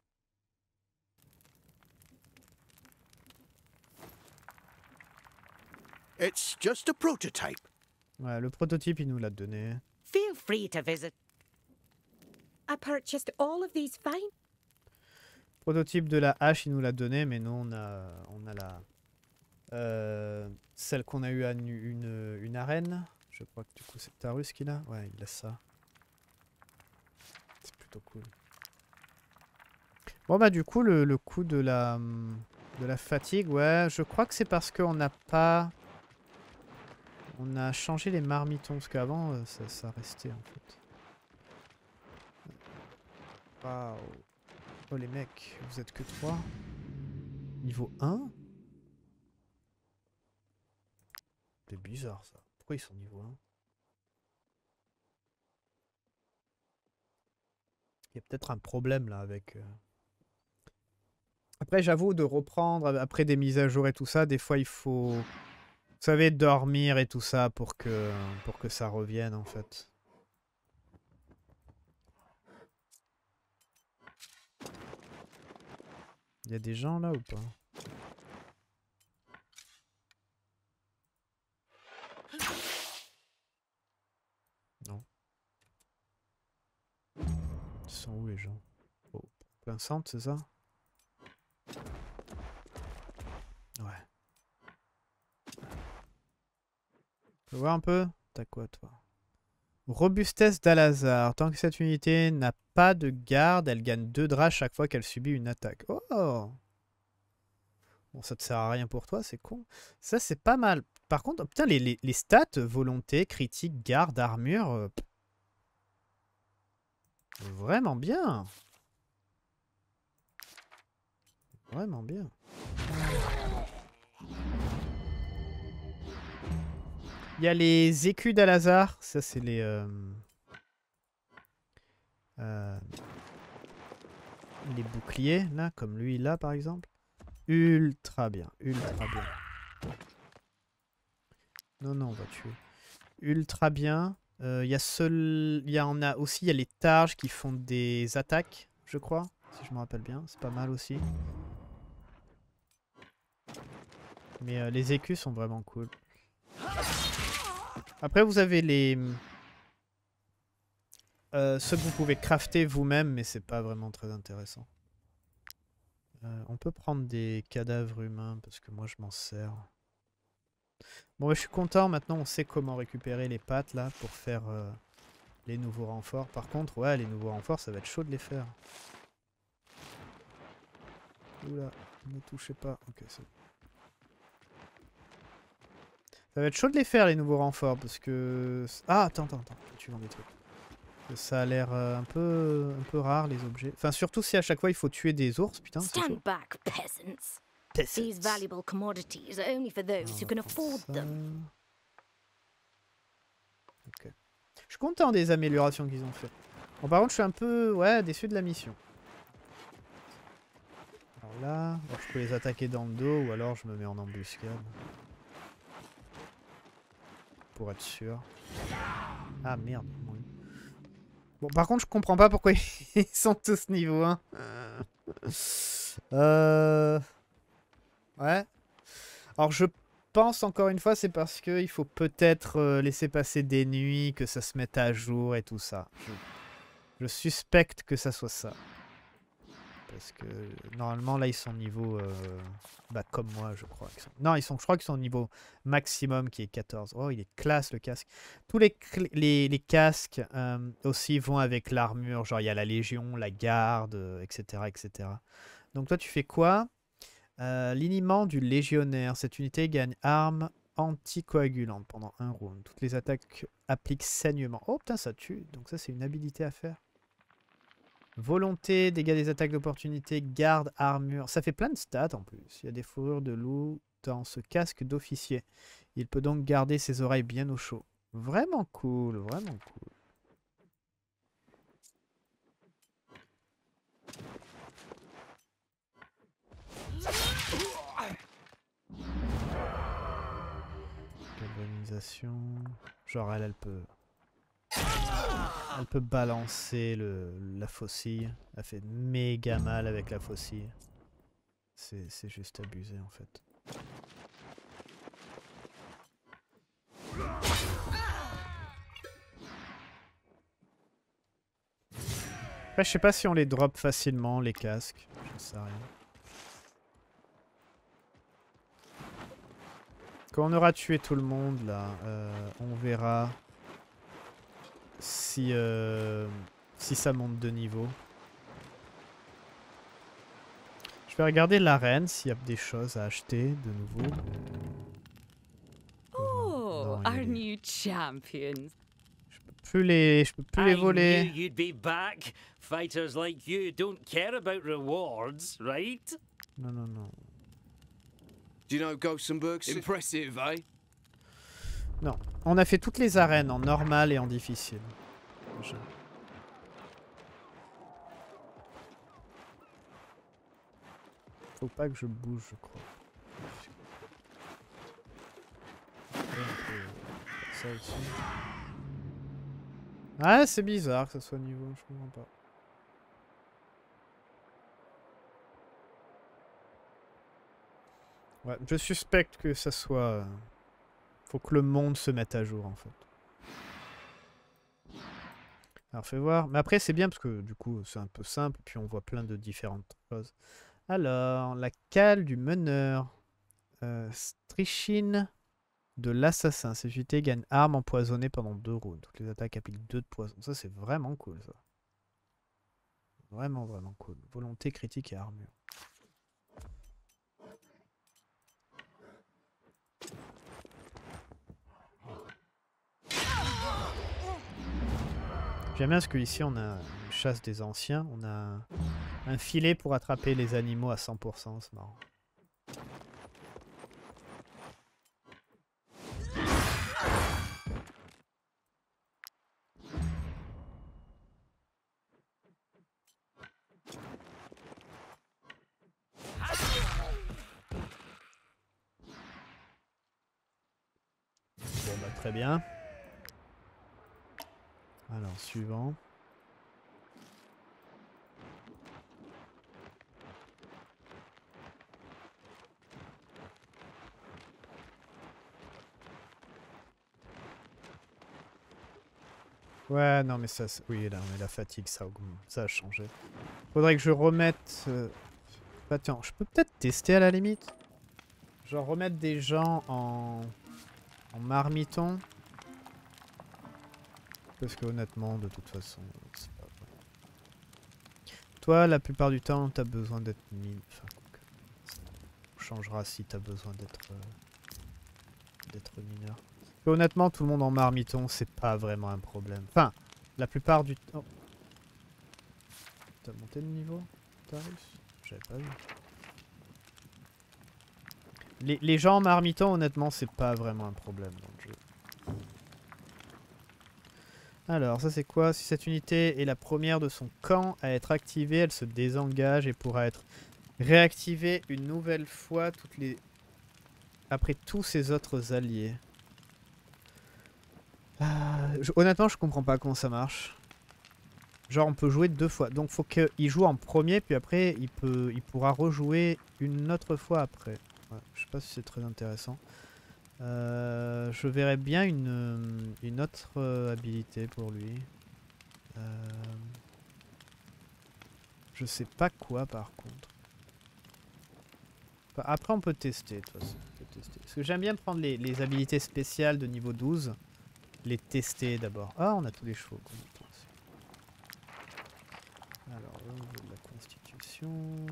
It's just a prototype. Ouais, le prototype il nous l'a donné. Feel free to visit. I purchased all of these fine. Prototype de la hache il nous l'a donné, mais nous on a la celle qu'on a eu à une arène. Je crois que du coup c'est Tarus qui l'a. Ouais, il laisse ça. C'est plutôt cool. Bon bah du coup le coup de la fatigue, ouais, je crois que c'est parce qu'on n'a pas... On a changé les marmitons, parce qu'avant ça restait en fait. Waouh. Oh les mecs, vous êtes que 3. Niveau 1. C'est bizarre ça. Pourquoi ils sont niveau 1? Il y a peut-être un problème là avec... Après j'avoue de reprendre après des mises à jour et tout ça, des fois il faut... Vous savez, dormir et tout ça pour que ça revienne en fait. Il y a des gens là ou pas? Non. Ils sont où les gens? Oh, plein centre, c'est ça? Ouais. Tu peux voir un peu? T'as quoi toi? Robustesse d'Alazar. Tant que cette unité n'a pas de garde, elle gagne 2 draps chaque fois qu'elle subit une attaque. Oh! Bon, ça te sert à rien pour toi, c'est con. Ça, c'est pas mal. Par contre, putain, les stats, volonté, critique, garde, armure... Vraiment bien. Vraiment bien. Il y a les écus d'Alazar. Ça, c'est les... les boucliers, là, comme lui, là, par exemple. Ultra bien. Ultra bien. Non, non, on va tuer. Ultra bien. Il y en a aussi, il y a les targes qui font des attaques, je crois. Si je me rappelle bien. C'est pas mal aussi. Mais les écus sont vraiment cool. Après, vous avez les... ceux que vous pouvez crafter vous-même, mais c'est pas vraiment très intéressant. On peut prendre des cadavres humains, parce que moi je m'en sers. Bon, je suis content, maintenant on sait comment récupérer les pattes, là, pour faire les nouveaux renforts. Par contre, ouais, les nouveaux renforts, ça va être chaud de les faire. Oula, ne touchez pas. Ok, c'est bon. Ça va être chaud de les faire, les nouveaux renforts, parce que... Ah, attends, tu vends des trucs. Ça a l'air un peu rare, les objets. Enfin, surtout si à chaque fois il faut tuer des ours, putain, c'est chaud. Stand back, peasants. These valuable commodities are only for those who can afford them. Ok. Je suis content des améliorations qu'ils ont fait. Bon, par contre, je suis un peu, ouais, déçu de la mission. Alors là, alors je peux les attaquer dans le dos, ou alors je me mets en embuscade. Pour être sûr. Ah merde. Bon, par contre, je comprends pas pourquoi ils sont tous niveau 1. Ouais. Alors, je pense encore une fois, c'est parce qu'il faut peut-être laisser passer des nuits, que ça se mette à jour et tout ça. Je suspecte que ça soit ça. Parce que normalement, là, ils sont niveau... bah, comme moi, je crois. Non, je crois qu'ils sont au niveau maximum qui est 14. Oh, il est classe, le casque. Tous les casques aussi vont avec l'armure. Genre, il y a la Légion, la Garde, etc., etc. Donc, toi, tu fais quoi? Liniment du Légionnaire. Cette unité gagne arme anticoagulante pendant un round. Toutes les attaques appliquent saignement. Oh, putain, ça tue. Donc, ça, c'est une habilité à faire. Volonté, dégâts des attaques d'opportunité, garde, armure. Ça fait plein de stats en plus. Il y a des fourrures de loup dans ce casque d'officier. Il peut donc garder ses oreilles bien au chaud. Vraiment cool, vraiment cool. Quelle bonne customisation. Genre elle peut... Elle peut balancer la faucille. Elle fait méga mal avec la faucille. C'est juste abusé en fait. Après, je sais pas si on les drop facilement, les casques. Je sais rien. Quand on aura tué tout le monde, là, on verra si ça monte de niveau. Je vais regarder l'arène s'il y a des choses à acheter de nouveau. Oh, our new champions. Je peux plus les voler. I knew you'd be back. Fighters like you don't care about rewards, right? Non, non, non. Do you know Gothenburg's impressive, eh? Non. On a fait toutes les arènes en normal et en difficile. Faut pas que je bouge, je crois. Ça aussi. Ah, c'est bizarre que ça soit niveau, je comprends pas. Ouais, je suspecte que ça soit... Faut que le monde se mette à jour, en fait. Alors, fais voir. Mais après, c'est bien parce que, du coup, c'est un peu simple. Puis, on voit plein de différentes choses. Alors, la cale du meneur. Strichine de l'assassin. Cette unité gagne arme empoisonnée pendant 2 rounds. Toutes les attaques appliquent 2 de poison. Ça, c'est vraiment cool, ça. Vraiment, vraiment cool. Volonté critique et armure. J'aime bien parce qu'ici on a une chasse des anciens, on a un filet pour attraper les animaux à 100%, c'est marrant. Bon bah très bien. Alors, suivant. Ouais, non, mais ça... Oui, là, mais la fatigue, ça augmente. Ça a changé. Faudrait que je remette... Attends, je peux peut-être tester à la limite. Genre remettre des gens en marmiton. Parce que honnêtement, de toute façon, c'est pas vrai. Toi, la plupart du temps, t'as besoin d'être mis. Enfin, on changera si t'as besoin d'être mineur. Et honnêtement, tout le monde en marmiton, c'est pas vraiment un problème. Enfin, la plupart du temps. Oh. T'as monté de niveau, Tarus? J'avais pas vu. Les gens en marmiton, honnêtement, c'est pas vraiment un problème dans le jeu. Alors, ça c'est quoi? Si cette unité est la première de son camp à être activée, elle se désengage et pourra être réactivée une nouvelle fois après tous ses autres alliés. Honnêtement, je comprends pas comment ça marche. Genre, on peut jouer 2 fois. Donc, faut qu'il joue en premier, puis après, il pourra rejouer une autre fois après. Ouais, je sais pas si c'est très intéressant. Je verrais bien une autre habilité pour lui. Je sais pas quoi par contre. Enfin, après on peut tester de toute façon. Parce que j'aime bien prendre les habilités spéciales de niveau 12. Les tester d'abord. Ah, on a tous les chevaux. Alors, au niveau de la constitution...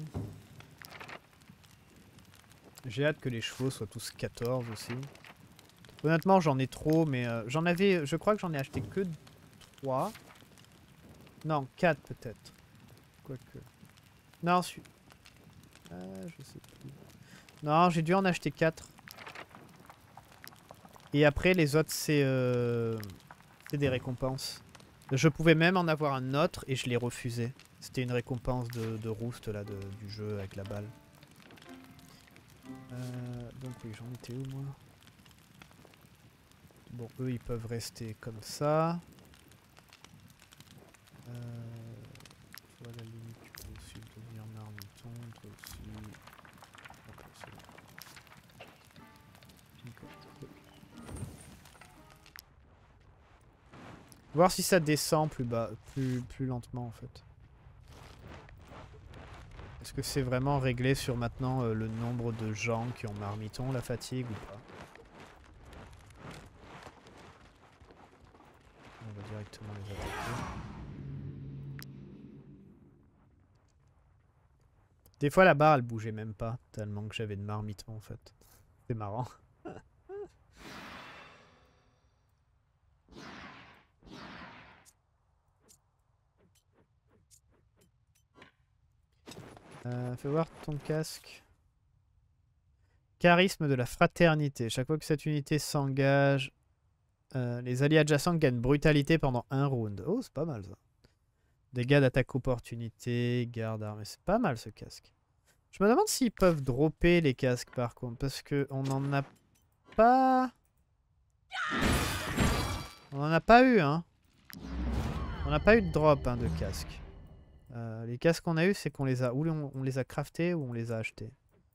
J'ai hâte que les chevaux soient tous 14 aussi. Honnêtement, j'en ai trop, mais j'en avais... Je crois que j'en ai acheté que 3. Non, 4 peut-être. Quoique... Non, je sais plus. Non, j'ai dû en acheter 4. Et après, les autres, c'est des récompenses. Je pouvais même en avoir un autre et je l'ai refusé. C'était une récompense de Roost là, du jeu avec la balle. Donc oui, j'en étais où moi? Bon, eux, ils peuvent rester comme ça. Toi, à la limite, tu peux aussi devenir marmiton. Toi aussi. Ok, c'est bon. Voir si ça descend plus bas, plus lentement en fait. Est-ce que c'est vraiment réglé sur maintenant le nombre de gens qui ont marmiton, la fatigue ou pas? On va directement les attaquer. Des fois la barre elle bougeait même pas, tellement que j'avais de marmiton en fait. C'est marrant. Fais voir ton casque. Charisme de la fraternité. Chaque fois que cette unité s'engage, les alliés adjacents gagnent brutalité pendant un round. Oh, c'est pas mal ça. Dégâts d'attaque opportunité, garde armée. C'est pas mal ce casque. Je me demande s'ils peuvent dropper les casques par contre. Parce que on n'en a pas... On n'en a pas eu, hein. On n'a pas eu de drop hein, de casque. Les casques qu'on a eu, c'est qu'on les a... Ou on les a craftés ou on les a achetés.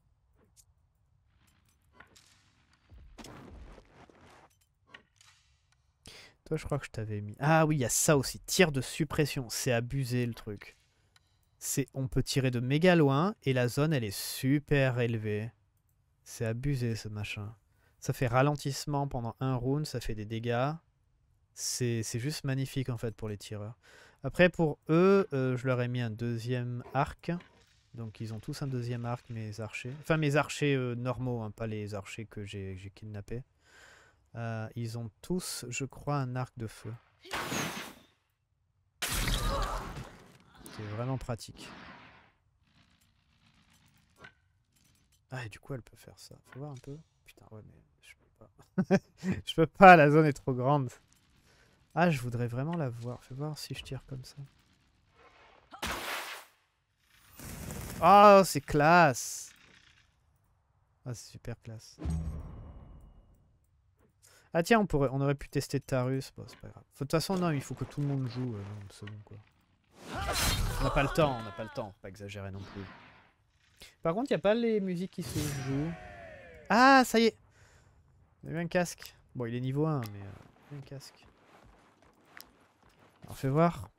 Toi, je crois que je t'avais mis... Ah oui, il y a ça aussi. Tir de suppression. C'est abusé le truc. On peut tirer de méga loin et la zone, elle est super élevée. C'est abusé ce machin. Ça fait ralentissement pendant un round, ça fait des dégâts. C'est juste magnifique en fait pour les tireurs. Après pour eux, je leur ai mis un deuxième arc. Donc ils ont tous un deuxième arc, mes archers. Enfin mes archers normaux, hein, pas les archers que j'ai kidnappés. Ils ont tous, je crois, un arc de feu. C'est vraiment pratique. Ah et du coup elle peut faire ça. Faut voir un peu. Putain ouais mais je peux pas. Je peux pas, la zone est trop grande. Ah, je voudrais vraiment la voir. Fais voir si je tire comme ça. Oh, c'est classe. Ah, c'est super classe. Ah tiens, on aurait pu tester Tarus. Bon, c'est pas grave. De toute façon, non, il faut que tout le monde joue. C'est bon, quoi. On n'a pas le temps, Faut pas exagérer non plus. Par contre, il n'y a pas les musiques qui se jouent. Ah, ça y est. On a eu un casque. Bon, il est niveau 1, mais un casque. Alors, fais voir.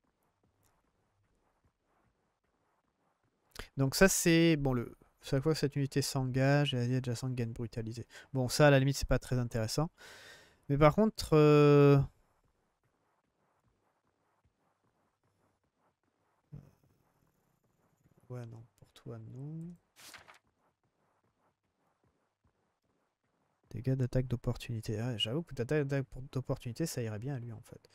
Donc ça, c'est... Bon, chaque fois que cette unité s'engage, les alliés adjacents gagnent brutalisé. Bon, ça, à la limite, c'est pas très intéressant. Mais par contre... Ouais, non. Pour toi, non. Dégâts d'attaque d'opportunité. Ah, j'avoue que d'attaque d'opportunité, ça irait bien à lui, en fait.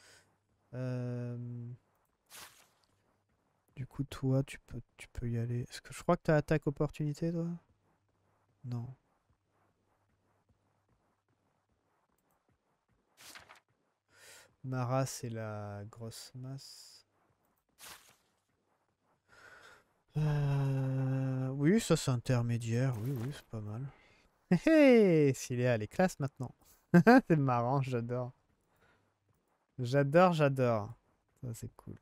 Du coup, toi, tu peux y aller. Est-ce que je crois que t'as attaque opportunité, toi? Non. Mara, c'est la grosse masse. Oui, ça c'est intermédiaire. Oui, c'est pas mal. Hé, Ciléa, elle est classe maintenant. C'est marrant, j'adore. J'adore. Ça, c'est cool.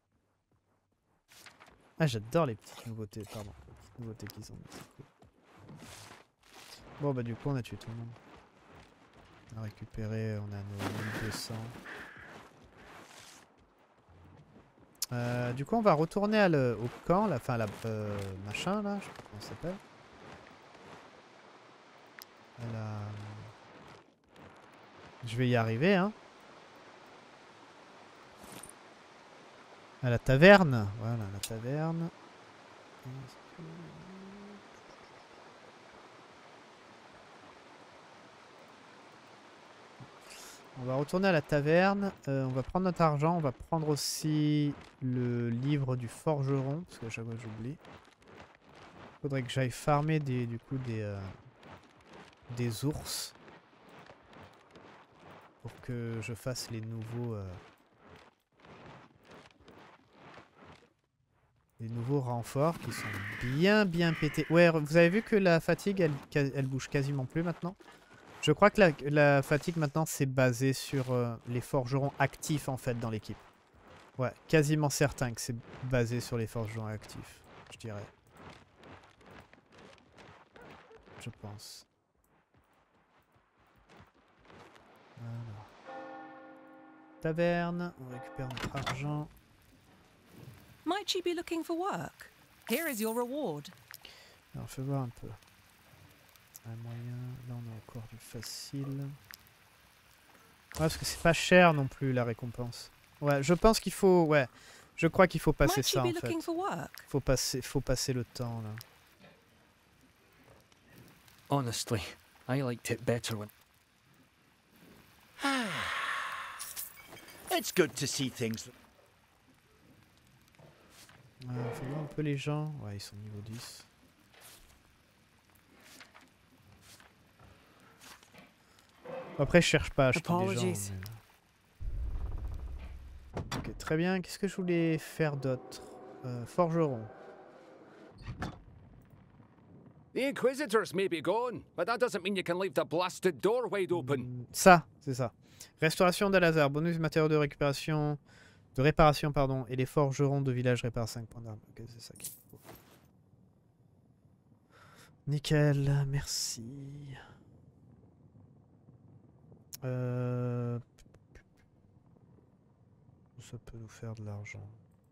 Ah, j'adore les petites nouveautés, pardon. Les petites nouveautés qu'ils ont. C'est cool. Bon, bah, du coup, on a tué tout le monde. On a récupéré, on a nos 1200. Du coup, on va retourner au camp, enfin, machin, là, je sais pas comment ça s'appelle. Je vais y arriver, hein. À la taverne. Voilà, la taverne. On va retourner à la taverne. On va prendre notre argent. On va prendre aussi le livre du forgeron. Parce que à chaque fois j'oublie. Il faudrait que j'aille farmer des ours. Pour que je fasse les nouveaux... Les nouveaux renforts qui sont bien pétés. Ouais, vous avez vu que la fatigue, elle bouge quasiment plus maintenant. Je crois que la fatigue maintenant c'est basé sur les forgerons actifs en fait dans l'équipe. Ouais, quasiment certain que c'est basé sur les forgerons actifs, je dirais. Je pense. Voilà. Taverne, on récupère notre argent. Might you be looking for work? Here is your reward. Alors, fais voir un peu. Un moyen. Là, on a encore du facile. Ouais, parce que c'est pas cher non plus la récompense. Ouais, je pense qu'il faut. Ouais, je crois qu'il faut passer ça en fait. Faut passer le temps là. Honestly, I liked it better when. It's good to see things. Faut voir un peu les gens. Ouais, ils sont niveau 10. Après, je cherche pas à acheter des gens. Mais... Ok, très bien. Qu'est-ce que je voulais faire d'autre? Forgeron. The Inquisitors may be gone, but that doesn't mean you can leave the blasted door wide open. Ça, c'est ça. Restauration d'Al-Azhar. Bonus matériaux de récupération, de réparation, pardon. Et les forgerons de village réparent 5 points d'armes. Ok, c'est ça qu'il faut. Nickel, merci. Ça peut nous faire de l'argent.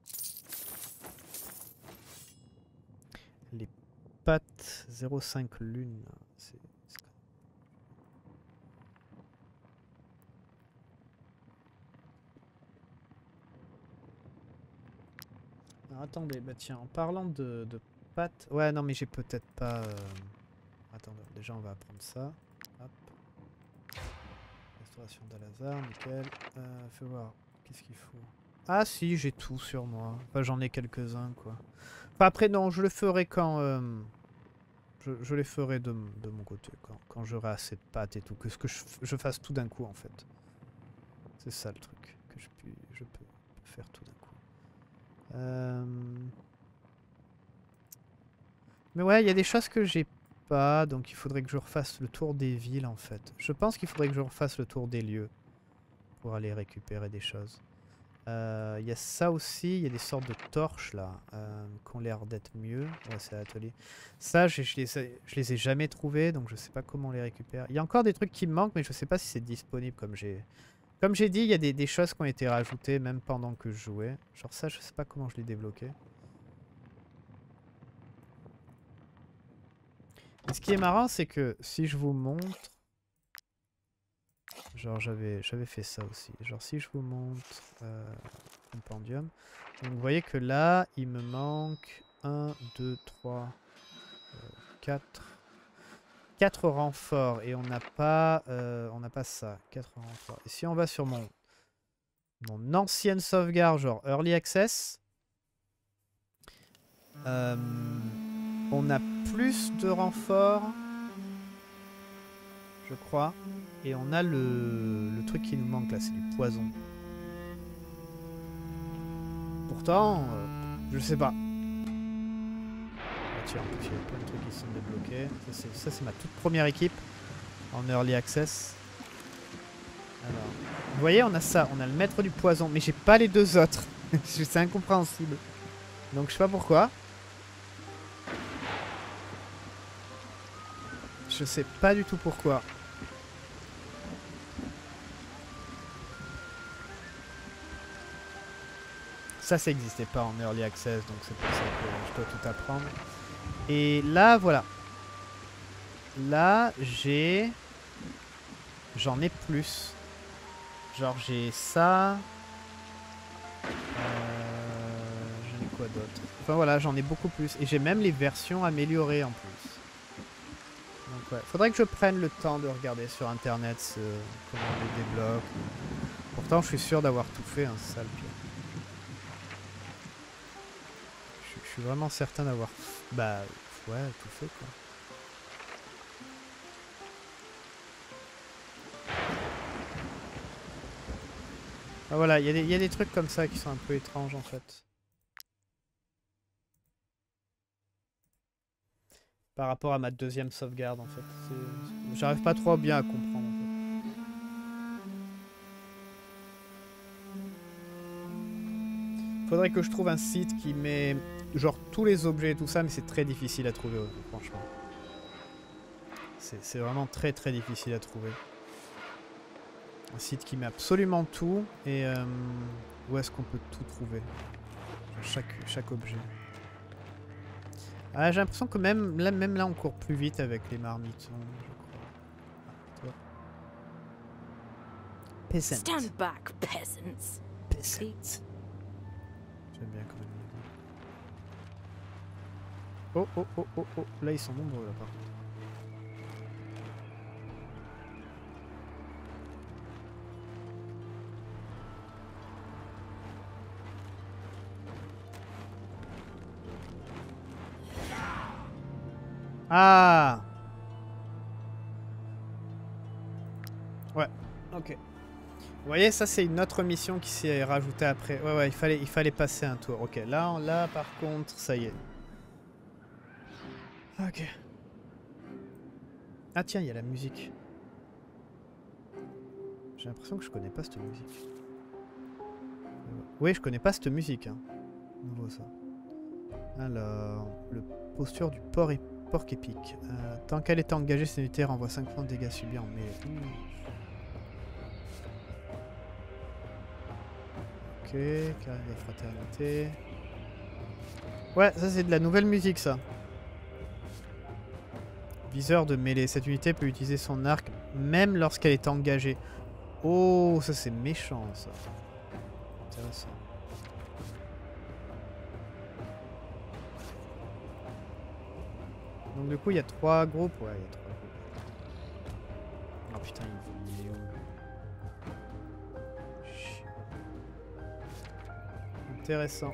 Les pâtes 0,5 lune. Alors, attendez, bah tiens, en parlant de pâtes... Ouais, non, mais j'ai peut-être pas... Attendez, déjà on va apprendre ça. Hop. Restauration d'Al-Azhar, nickel. Fais voir, qu'est-ce qu'il faut? Ah si, j'ai tout sur moi. Enfin, j'en ai quelques-uns, quoi. Enfin, après, non, je le ferai quand... Je les ferai de mon côté, quand j'aurai assez de pâtes et tout. Que je fasse tout d'un coup, en fait. C'est ça le truc. Que je peux faire tout d'un coup. Mais ouais, il y a des choses que j'ai pas, donc il faudrait que je refasse le tour des villes en fait. Je pense qu'il faudrait que je refasse le tour des lieux pour aller récupérer des choses. Il y a ça aussi, il y a des sortes de torches là qui ont l'air d'être mieux. Ouais, c'est à l'atelier. Ça, je les ai jamais trouvés, donc je sais pas comment on les récupère. Il y a encore des trucs qui me manquent, mais je sais pas si c'est disponible comme j'ai... Comme j'ai dit, il y a des choses qui ont été rajoutées même pendant que je jouais. Genre ça, je sais pas comment je l'ai débloqué. Et ce qui est marrant, c'est que si je vous montre... Genre j'avais fait ça aussi. Genre si je vous montre compendium. Donc vous voyez que là, il me manque 1, 2, 3, 4... 4 renforts et on n'a pas ça, 4 renforts. Et si on va sur mon ancienne sauvegarde, genre Early Access, on a plus de renforts, je crois, et on a le truc qui nous manque là, c'est du poison. Pourtant, je sais pas. Tiens, en plus, il y a plein de trucs qui sont débloqués. Ça, c'est ma toute première équipe en Early Access. Alors, vous voyez, on a ça. On a le maître du poison. Mais j'ai pas les deux autres. C'est incompréhensible. Donc, je sais pas pourquoi. Je sais pas du tout pourquoi. Ça n'existait pas en Early Access. Donc, c'est pour ça que je dois tout apprendre. Et là, voilà. Là, j'en ai plus. Genre, j'ai ça. J'en ai quoi d'autre? Enfin, voilà, j'en ai beaucoup plus. Et j'ai même les versions améliorées en plus. Donc, ouais. Faudrait que je prenne le temps de regarder sur Internet comment on les débloque. Pourtant, je suis sûr d'avoir tout fait, hein, c'est ça le pire. Je suis vraiment certain d'avoir... Bah, ouais, tout fait, quoi. Ah, voilà, il y a des trucs comme ça qui sont un peu étranges, en fait. Par rapport à ma deuxième sauvegarde, en fait. J'arrive pas trop bien à comprendre. En fait. Faudrait que je trouve un site qui met genre tous les objets et tout ça, mais c'est très difficile à trouver, franchement. C'est vraiment très difficile à trouver. Un site qui met absolument tout et où est-ce qu'on peut tout trouver? Chaque objet. Ah, j'ai l'impression que même là on court plus vite avec les marmitons, je crois. Peasant. Stand back, peasants. Peasant. J'aime bien quand même. Oh, oh, oh, oh, oh. Là, ils sont nombreux, là, par contre. Ah! Ouais, ok. Vous voyez, ça, c'est une autre mission qui s'est rajoutée après. Ouais, ouais, il fallait passer un tour. Ok, là, par contre, ça y est. Ok. Ah tiens, il y a la musique. J'ai l'impression que je connais pas cette musique. Oui, je connais pas cette musique. Hein. Nouveau ça. Alors, le posture du porc épique. Tant qu'elle est engagée, cette unité renvoie 5 points de dégâts subis en mêlée. Ok, carrière de fraternité. Ouais, ça c'est de la nouvelle musique ça. Viseur de mêlée. Cette unité peut utiliser son arc même lorsqu'elle est engagée. Oh, ça c'est méchant ça. Intéressant. Donc du coup il y a 3 groupes. Ouais, il y a 3 groupes. Oh putain, il est où? Intéressant.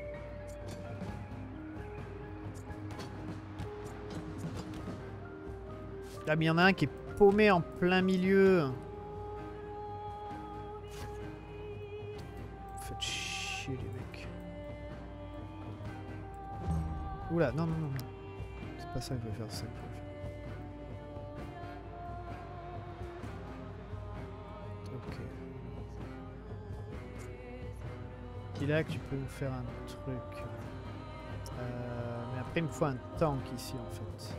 Ah mais il y en a un qui est paumé en plein milieu. Faites chier les mecs. Oula, non. C'est pas ça que je vais faire, ça. Ok. Là que tu peux nous faire un truc. Mais après il me faut un tank ici en fait.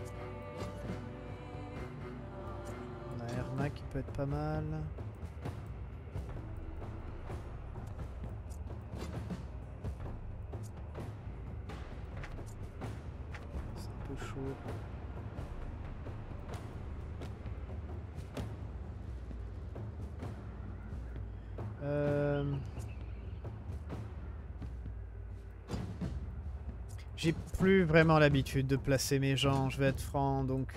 On a Erna qui peut être pas mal. C'est un peu chaud. J'ai plus vraiment l'habitude de placer mes gens, je vais être franc, donc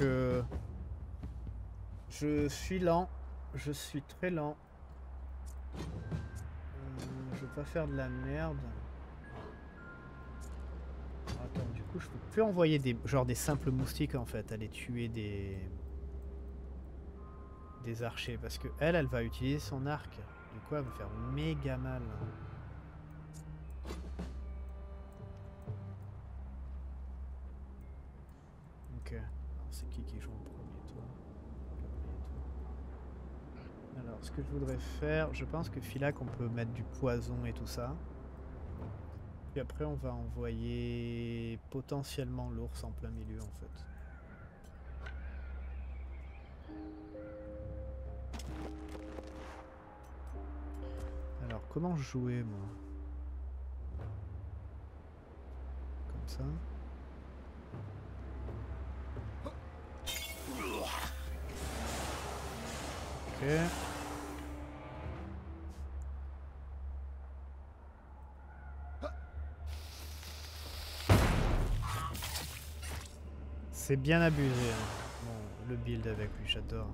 je suis lent, je suis très lent. Je veux pas faire de la merde. Attends, du coup je peux plus envoyer des simples moustiques en fait, aller tuer des archers, parce que elle va utiliser son arc, du coup elle va faire méga mal. Ok, c'est qui joue en premier tour? Alors, ce que je voudrais faire, je pense que Philac, on peut mettre du poison et tout ça. Puis après, on va envoyer potentiellement l'ours en plein milieu, en fait. Alors, comment jouer, moi? Comme ça. Ok. C'est bien abusé, hein. Bon, le build avec lui, j'adore.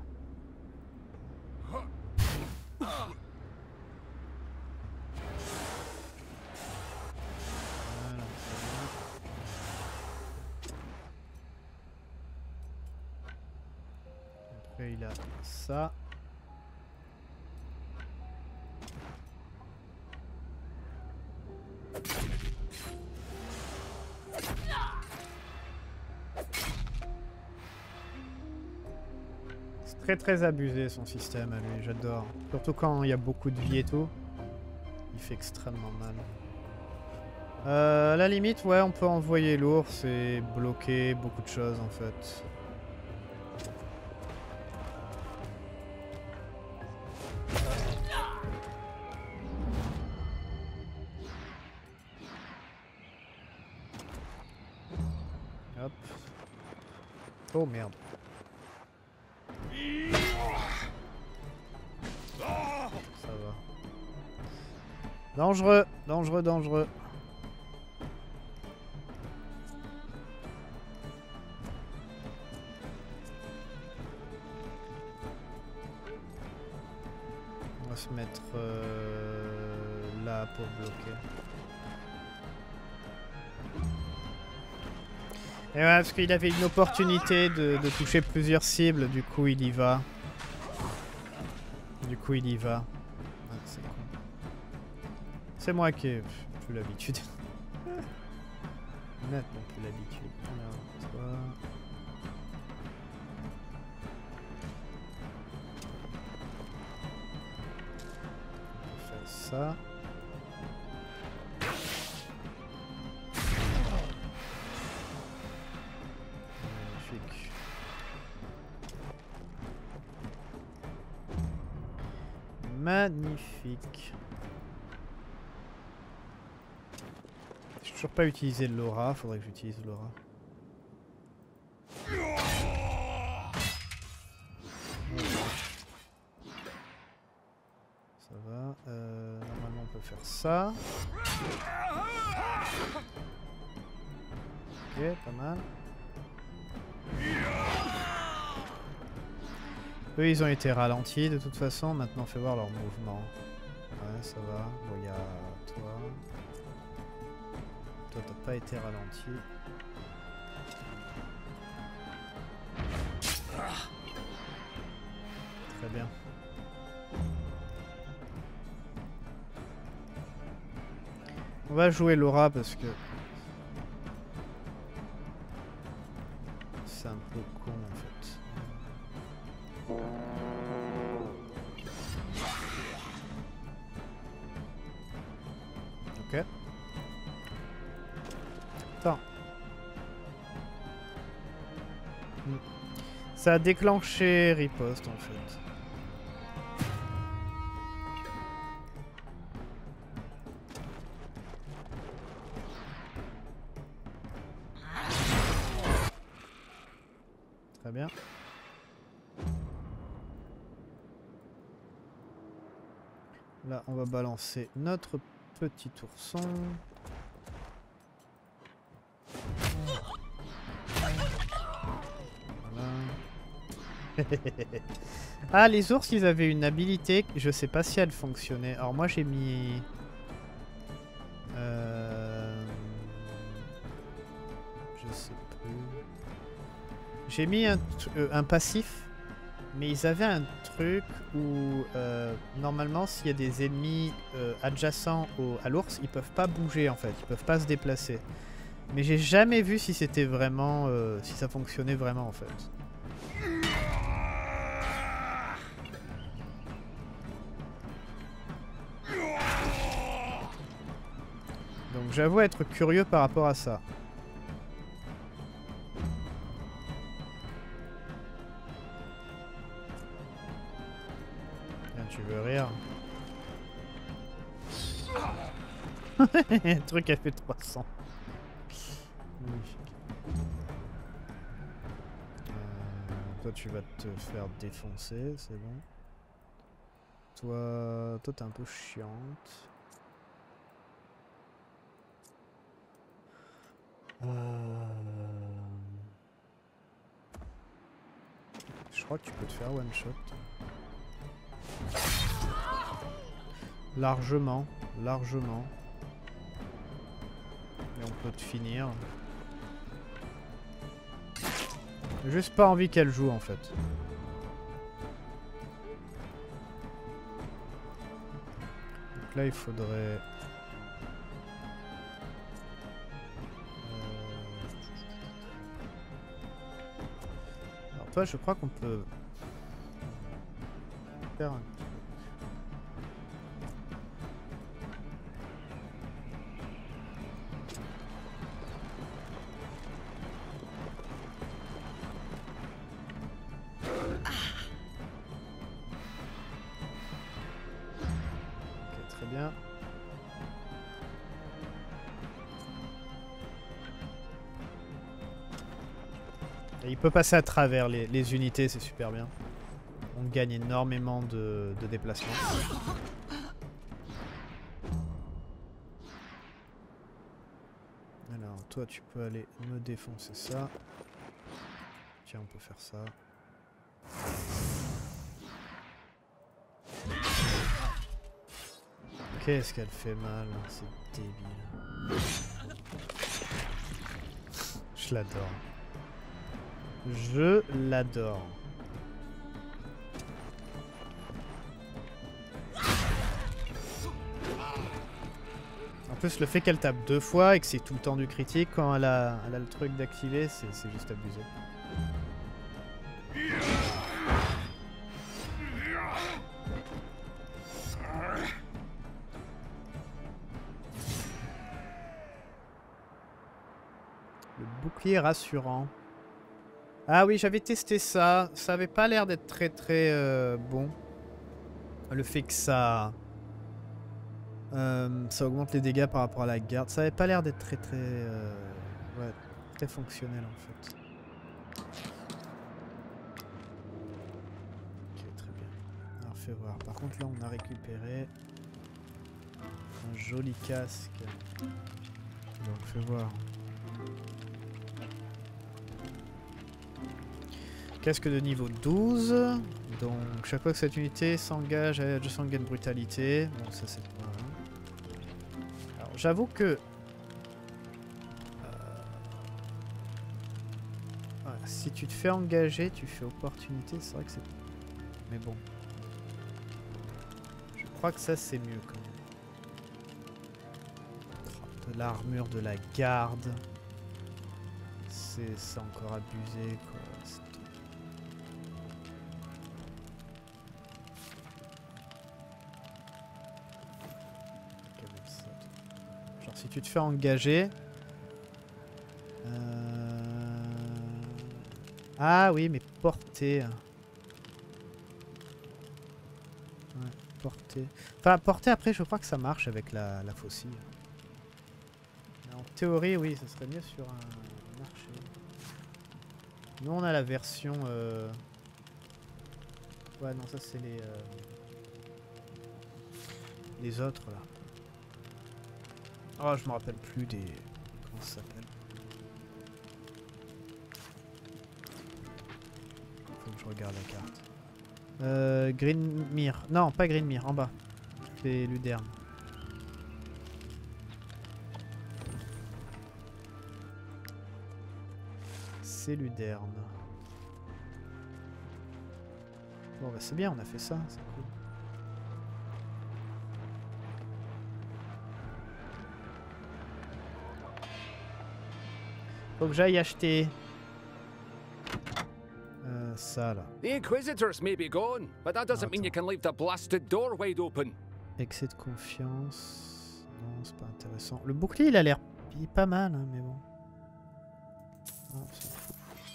Après il a ça. Très abusé son système à lui, j'adore. Surtout quand il y a beaucoup de vie et tout. Il fait extrêmement mal. À la limite, ouais, on peut envoyer l'ours et bloquer beaucoup de choses en fait. Hop. Oh merde. Ça va. Dangereux, dangereux, dangereux. On va se mettre là pour bloquer. Et ouais, parce qu'il avait une opportunité de toucher plusieurs cibles, du coup il y va. Du coup il y va. Ah, c'est con. C'est moi qui ai plus l'habitude. Nettement plus l'habitude. Alors, toi... On peut faire ça. Magnifique. J'ai toujours pas utilisé l'aura, faudrait que j'utilise l'aura. Ça va. Normalement on peut faire ça. Ok, pas mal. Eux ils ont été ralentis de toute façon, maintenant fais voir leur mouvement. Ouais ça va, bon il y a toi. Toi t'as pas été ralenti. Très bien. On va jouer Laura parce que c'est un peu con en fait. Ok. Attends. Ça a déclenché riposte en fait. Très bien. Là, on va balancer notre petit ourson. Voilà. Ah, les ours, ils avaient une habilité, je sais pas si elle fonctionnait. Alors moi, j'ai mis... Je sais plus. J'ai mis un passif. Mais ils avaient un truc où, normalement, s'il y a des ennemis adjacents à l'ours, ils peuvent pas bouger en fait, ils peuvent pas se déplacer. Mais j'ai jamais vu si c'était vraiment, si ça fonctionnait vraiment en fait. Donc j'avoue être curieux par rapport à ça. Tu veux rire? Le truc a fait 300. Magnifique. Toi tu vas te faire défoncer, c'est bon. Toi t'es un peu chiante. Je crois que tu peux te faire one shot. Largement, largement. Et on peut te finir. J'ai juste pas envie qu'elle joue en fait. Donc là il faudrait... Alors toi je crois qu'on peut... super. Ok, très bien. Et il peut passer à travers les unités, c'est super bien. On gagne énormément de déplacement. Alors, toi, tu peux aller me défoncer ça. Tiens, on peut faire ça. Qu'est-ce qu'elle fait mal, c'est débile. Je l'adore. Je l'adore. En plus, le fait qu'elle tape 2 fois et que c'est tout le temps du critique, quand elle a le truc d'activer, c'est juste abusé. Le bouclier rassurant. Ah oui, j'avais testé ça. Ça avait pas l'air d'être très bon. Le fait que ça augmente les dégâts par rapport à la garde. Ça avait pas l'air d'être très fonctionnel en fait. Ok, très bien. Alors fais voir. Par contre là on a récupéré un joli casque. Donc fais voir. Casque de niveau 12. Donc chaque fois que cette unité s'engage, je sens gain de brutalité. Bon ça c'est pas... Alors j'avoue que... voilà, si tu te fais engager, tu fais opportunité, c'est vrai que c'est... Mais bon. Je crois que ça c'est mieux quand même. De l'armure de la garde. C'est encore abusé quoi. Si tu te fais engager... Ah oui, mais portée. Ouais, portée. Enfin, portée après, je crois que ça marche avec la faucille. Mais en théorie, oui, ça serait mieux sur un marché. Nous, on a la version... Ouais, non, ça c'est les autres, là. Oh, je me rappelle plus des... Comment ça s'appelle? Faut que je regarde la carte. Greenmere. Non, pas Greenmere, en bas. C'est Luderne. C'est Luderne. Bon, bah c'est bien, on a fait ça, c'est cool. Faut que j'aille acheter ça là. The Inquisitors may be gone, but that doesn't mean you can leave the blasted door wide open. Excès de confiance. Non, c'est pas intéressant. Le bouclier, il a l'air pas mal, hein, mais bon. Oh, on s'en fout.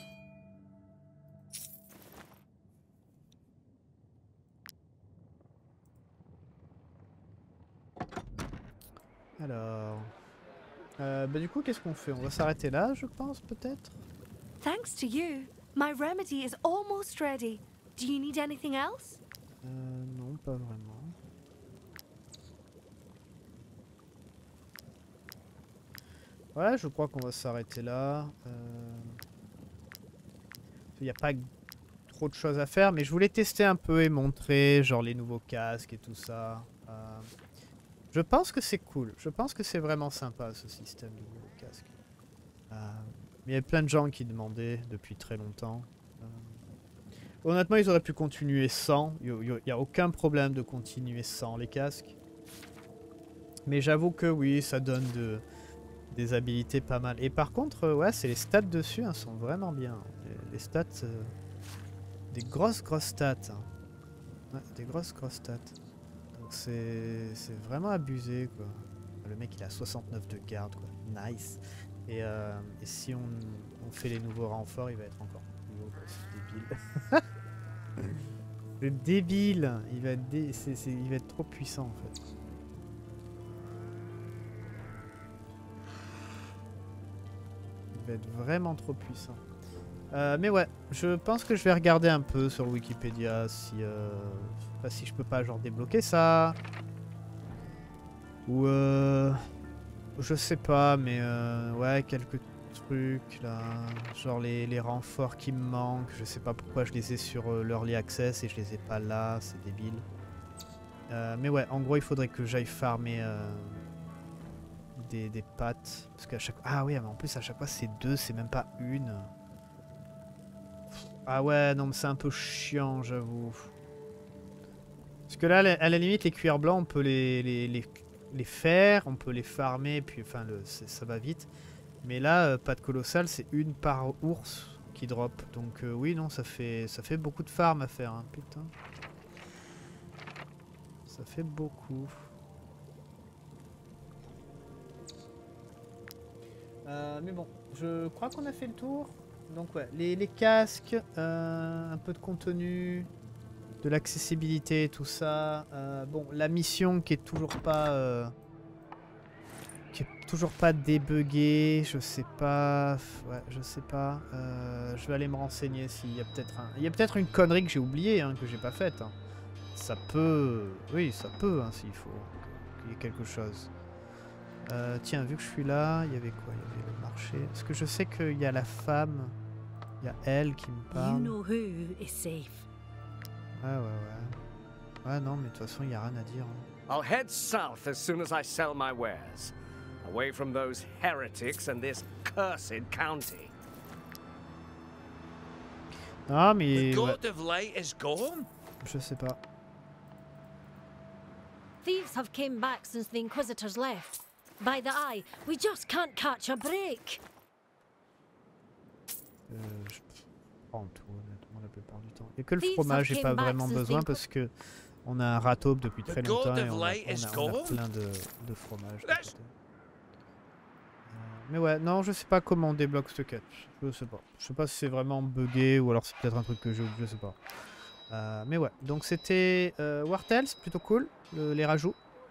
Alors... bah du coup, qu'est-ce qu'on fait? On va s'arrêter là, je pense, peut-être? Thanks to you, my remedy is almost ready. Do you need anything else? Non, pas vraiment. Ouais, je crois qu'on va s'arrêter là. Il n'y a pas trop de choses à faire, mais je voulais tester un peu et montrer, genre les nouveaux casques et tout ça. Je pense que c'est cool. Je pense que c'est vraiment sympa ce système de nouveaux casques. Il y a plein de gens qui demandaient depuis très longtemps. Honnêtement, ils auraient pu continuer sans. Il n'y a aucun problème de continuer sans les casques. Mais j'avoue que oui, ça donne des habilités pas mal. Et par contre, ouais, c'est les stats dessus, hein, sont vraiment bien. Les stats, des grosses stats. Hein. Ouais, des grosses stats. Donc c'est vraiment abusé quoi. Le mec il a 69 de garde quoi. Nice. Et si on fait les nouveaux renforts, il va être encore plus haut. C'est débile. C'est débile. Il va être trop puissant en fait. Il va être vraiment trop puissant. Mais ouais, je pense que je vais regarder un peu sur le Wikipédia si je peux pas genre débloquer ça. Ou je sais pas, mais ouais, quelques trucs là. Genre les renforts qui me manquent. Je sais pas pourquoi je les ai sur l'Early Access et je les ai pas là, c'est débile. Mais ouais, en gros, il faudrait que j'aille farmer des pattes. Parce qu'à chaque... Ah oui, mais en plus, à chaque fois, c'est 2, c'est même pas une. Ah ouais, non, mais c'est un peu chiant, j'avoue. Parce que là, à la limite, les cuirs blancs, on peut les faire, on peut les farmer, puis enfin, ça va vite. Mais là, pattes colossales, c'est une par ours qui drop. Donc oui, non, ça fait beaucoup de farm à faire, hein, putain. Ça fait beaucoup. Mais bon, je crois qu'on a fait le tour. Donc ouais, les casques, un peu de contenu, de l'accessibilité, tout ça. Bon, la mission qui est toujours pas débuggée, je sais pas. Ouais, je sais pas. Je vais aller me renseigner s'il y a peut-être une connerie que j'ai oubliée, hein, que j'ai pas faite. Hein. Ça peut, oui, ça peut, hein, s'il faut qu'il y ait quelque chose. Tiens, vu que je suis là, il y avait quoi? Il y avait le marché. Est-ce que je sais qu'il y a la femme? Il y a elle qui me parle. Ouais. Ouais, non, mais de toute façon, il n'y a rien à dire. Hein. I'll head south as soon as I sell my wares. Away from those heretics and this cursed county. Ah, mais... The ouais. God of Light is gone? Je sais pas. Thieves have came back since the Inquisitors left. By the eye, we just can't catch a break. Je prends tout, honnêtement, la plupart du temps. Et que le fromage, j'ai pas vraiment besoin parce que on a un rataube depuis très longtemps et on a plein de fromage. Mais ouais, non, je sais pas comment on débloque cette quête. Je sais pas. Je sais pas si c'est vraiment buggé ou alors c'est peut-être un truc que j'ai oublié, je sais pas. Mais ouais, donc c'était War Tales, plutôt cool, les rajouts.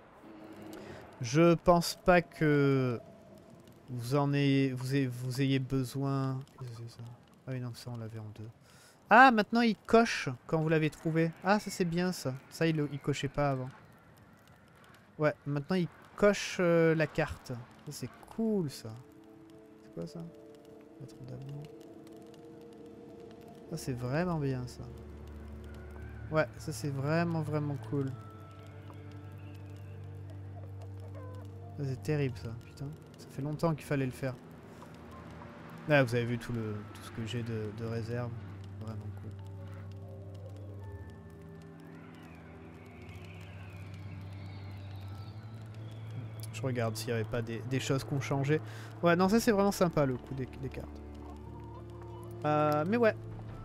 Je pense pas que vous ayez besoin... Ah oui, non, ça on l'avait en 2. Ah, maintenant il coche quand vous l'avez trouvé. Ah, ça c'est bien ça. Ça, il cochait pas avant. Ouais, maintenant il coche la carte. Ça c'est cool ça. C'est quoi ça? Lettre d'amour. Ça c'est vraiment bien ça. Ouais, ça c'est vraiment cool. C'est terrible ça, putain. Ça fait longtemps qu'il fallait le faire. Là, vous avez vu tout ce que j'ai de réserve. Vraiment cool. Je regarde s'il n'y avait pas des choses qui ont changé. Ouais, non, ça c'est vraiment sympa le coup des cartes. Mais ouais.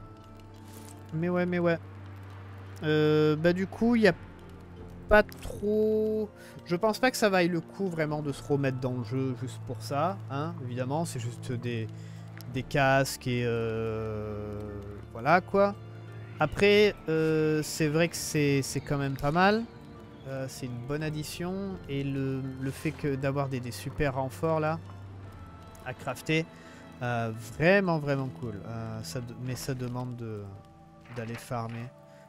Bah du coup, il y a pas trop... Je pense pas que ça vaille le coup vraiment de se remettre dans le jeu juste pour ça, hein, évidemment, c'est juste des casques et voilà quoi. Après, c'est vrai que c'est quand même pas mal, c'est une bonne addition et le fait que d'avoir des super renforts là à crafter, vraiment cool, mais ça demande d'aller farmer.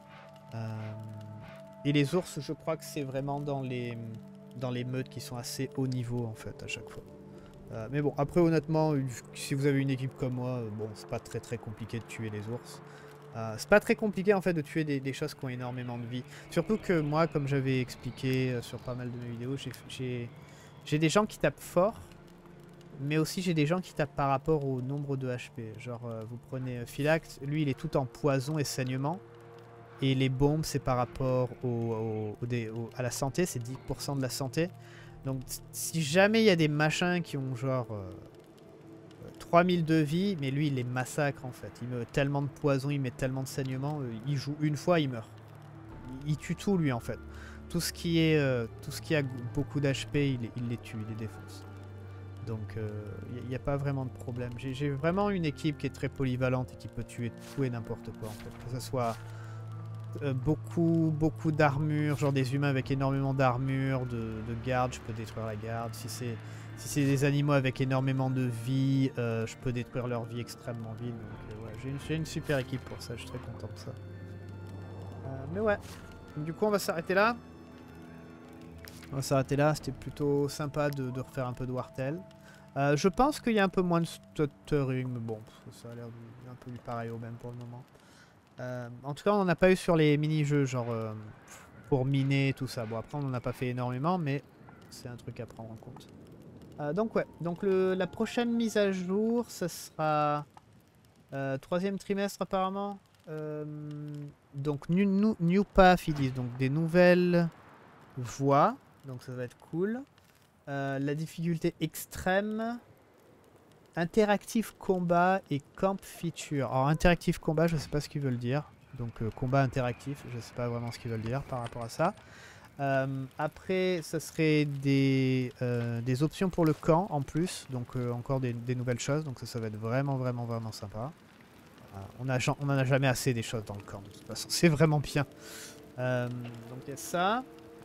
Et les ours, je crois que c'est vraiment dans les meutes qui sont assez haut niveau en fait à chaque fois. Mais bon, après honnêtement, si vous avez une équipe comme moi, bon, c'est pas très compliqué de tuer les ours. C'est pas très compliqué en fait de tuer des choses qui ont énormément de vie. Surtout que moi, comme j'avais expliqué sur pas mal de mes vidéos, j'ai des gens qui tapent fort, mais aussi j'ai des gens qui tapent par rapport au nombre de HP. Genre, vous prenez Phylax, lui il est tout en poison et saignement. Et les bombes, c'est par rapport à la santé, c'est 10% de la santé. Donc si jamais il y a des machins qui ont genre 3000 de vie, mais lui il les massacre en fait. Il met tellement de poison, il met tellement de saignement, il joue une fois, il meurt. il tue tout lui en fait. Tout ce qui a beaucoup d'HP, il les tue, il les défonce. Donc il n'y a pas vraiment de problème. J'ai vraiment une équipe qui est très polyvalente et qui peut tuer tout et n'importe quoi en fait. Que ce soit beaucoup d'armure, genre des humains avec énormément d'armure, de garde, je peux détruire la garde. Si c'est des animaux avec énormément de vie, je peux détruire leur vie extrêmement vite. Donc ouais, j'ai une super équipe pour ça, je suis très content de ça. Mais ouais, du coup on va s'arrêter là. On va s'arrêter là, c'était plutôt sympa de refaire un peu de Wartel. Je pense qu'il y a un peu moins de stuttering, mais bon, ça a l'air un peu du pareil au même pour le moment. En tout cas, on n'en a pas eu sur les mini-jeux, genre pour miner, tout ça. Bon, après, on n'en a pas fait énormément, mais c'est un truc à prendre en compte. Donc ouais, donc la prochaine mise à jour, ça sera 3e trimestre apparemment. Donc new path, ils disent, donc des nouvelles voies. Donc ça va être cool. La difficulté extrême. Interactive combat et camp feature. Alors interactive combat, je sais pas ce qu'ils veulent dire. Donc combat interactif, je sais pas vraiment ce qu'ils veulent dire par rapport à ça. Après, ça serait des options pour le camp en plus. Donc encore des nouvelles choses. Donc ça va être vraiment sympa. On en a jamais assez des choses dans le camp de toute façon. C'est vraiment bien. Donc il y a ça.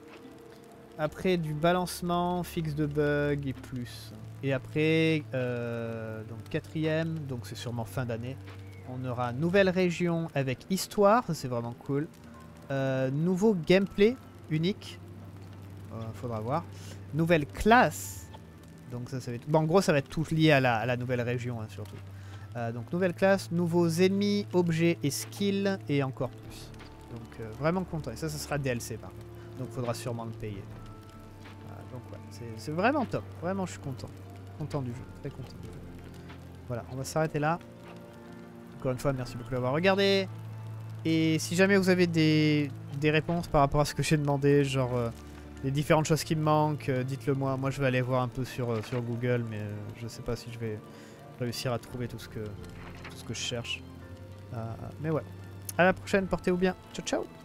Après du balancement, fixe de bugs et plus. Et après, donc 4e, donc c'est sûrement fin d'année. On aura nouvelle région avec histoire, ça c'est vraiment cool. Nouveau gameplay unique. Faudra voir. Nouvelle classe. Donc ça va être... Bon, en gros ça va être tout lié à la nouvelle région hein, surtout. Donc nouvelle classe, nouveaux ennemis, objets et skills et encore plus. Donc vraiment content. Et ça sera DLC par contre. Donc faudra sûrement le payer. Donc ouais, c'est vraiment top. Vraiment je suis content. Content du jeu. Très content du jeu. Voilà, on va s'arrêter là. Encore une fois, merci beaucoup d'avoir regardé. Et si jamais vous avez des réponses par rapport à ce que j'ai demandé, genre les différentes choses qui me manquent, dites-le moi. Moi je vais aller voir un peu sur Google, mais je sais pas si je vais réussir à trouver tout ce que je cherche. Mais ouais. À la prochaine, portez-vous bien. Ciao ciao.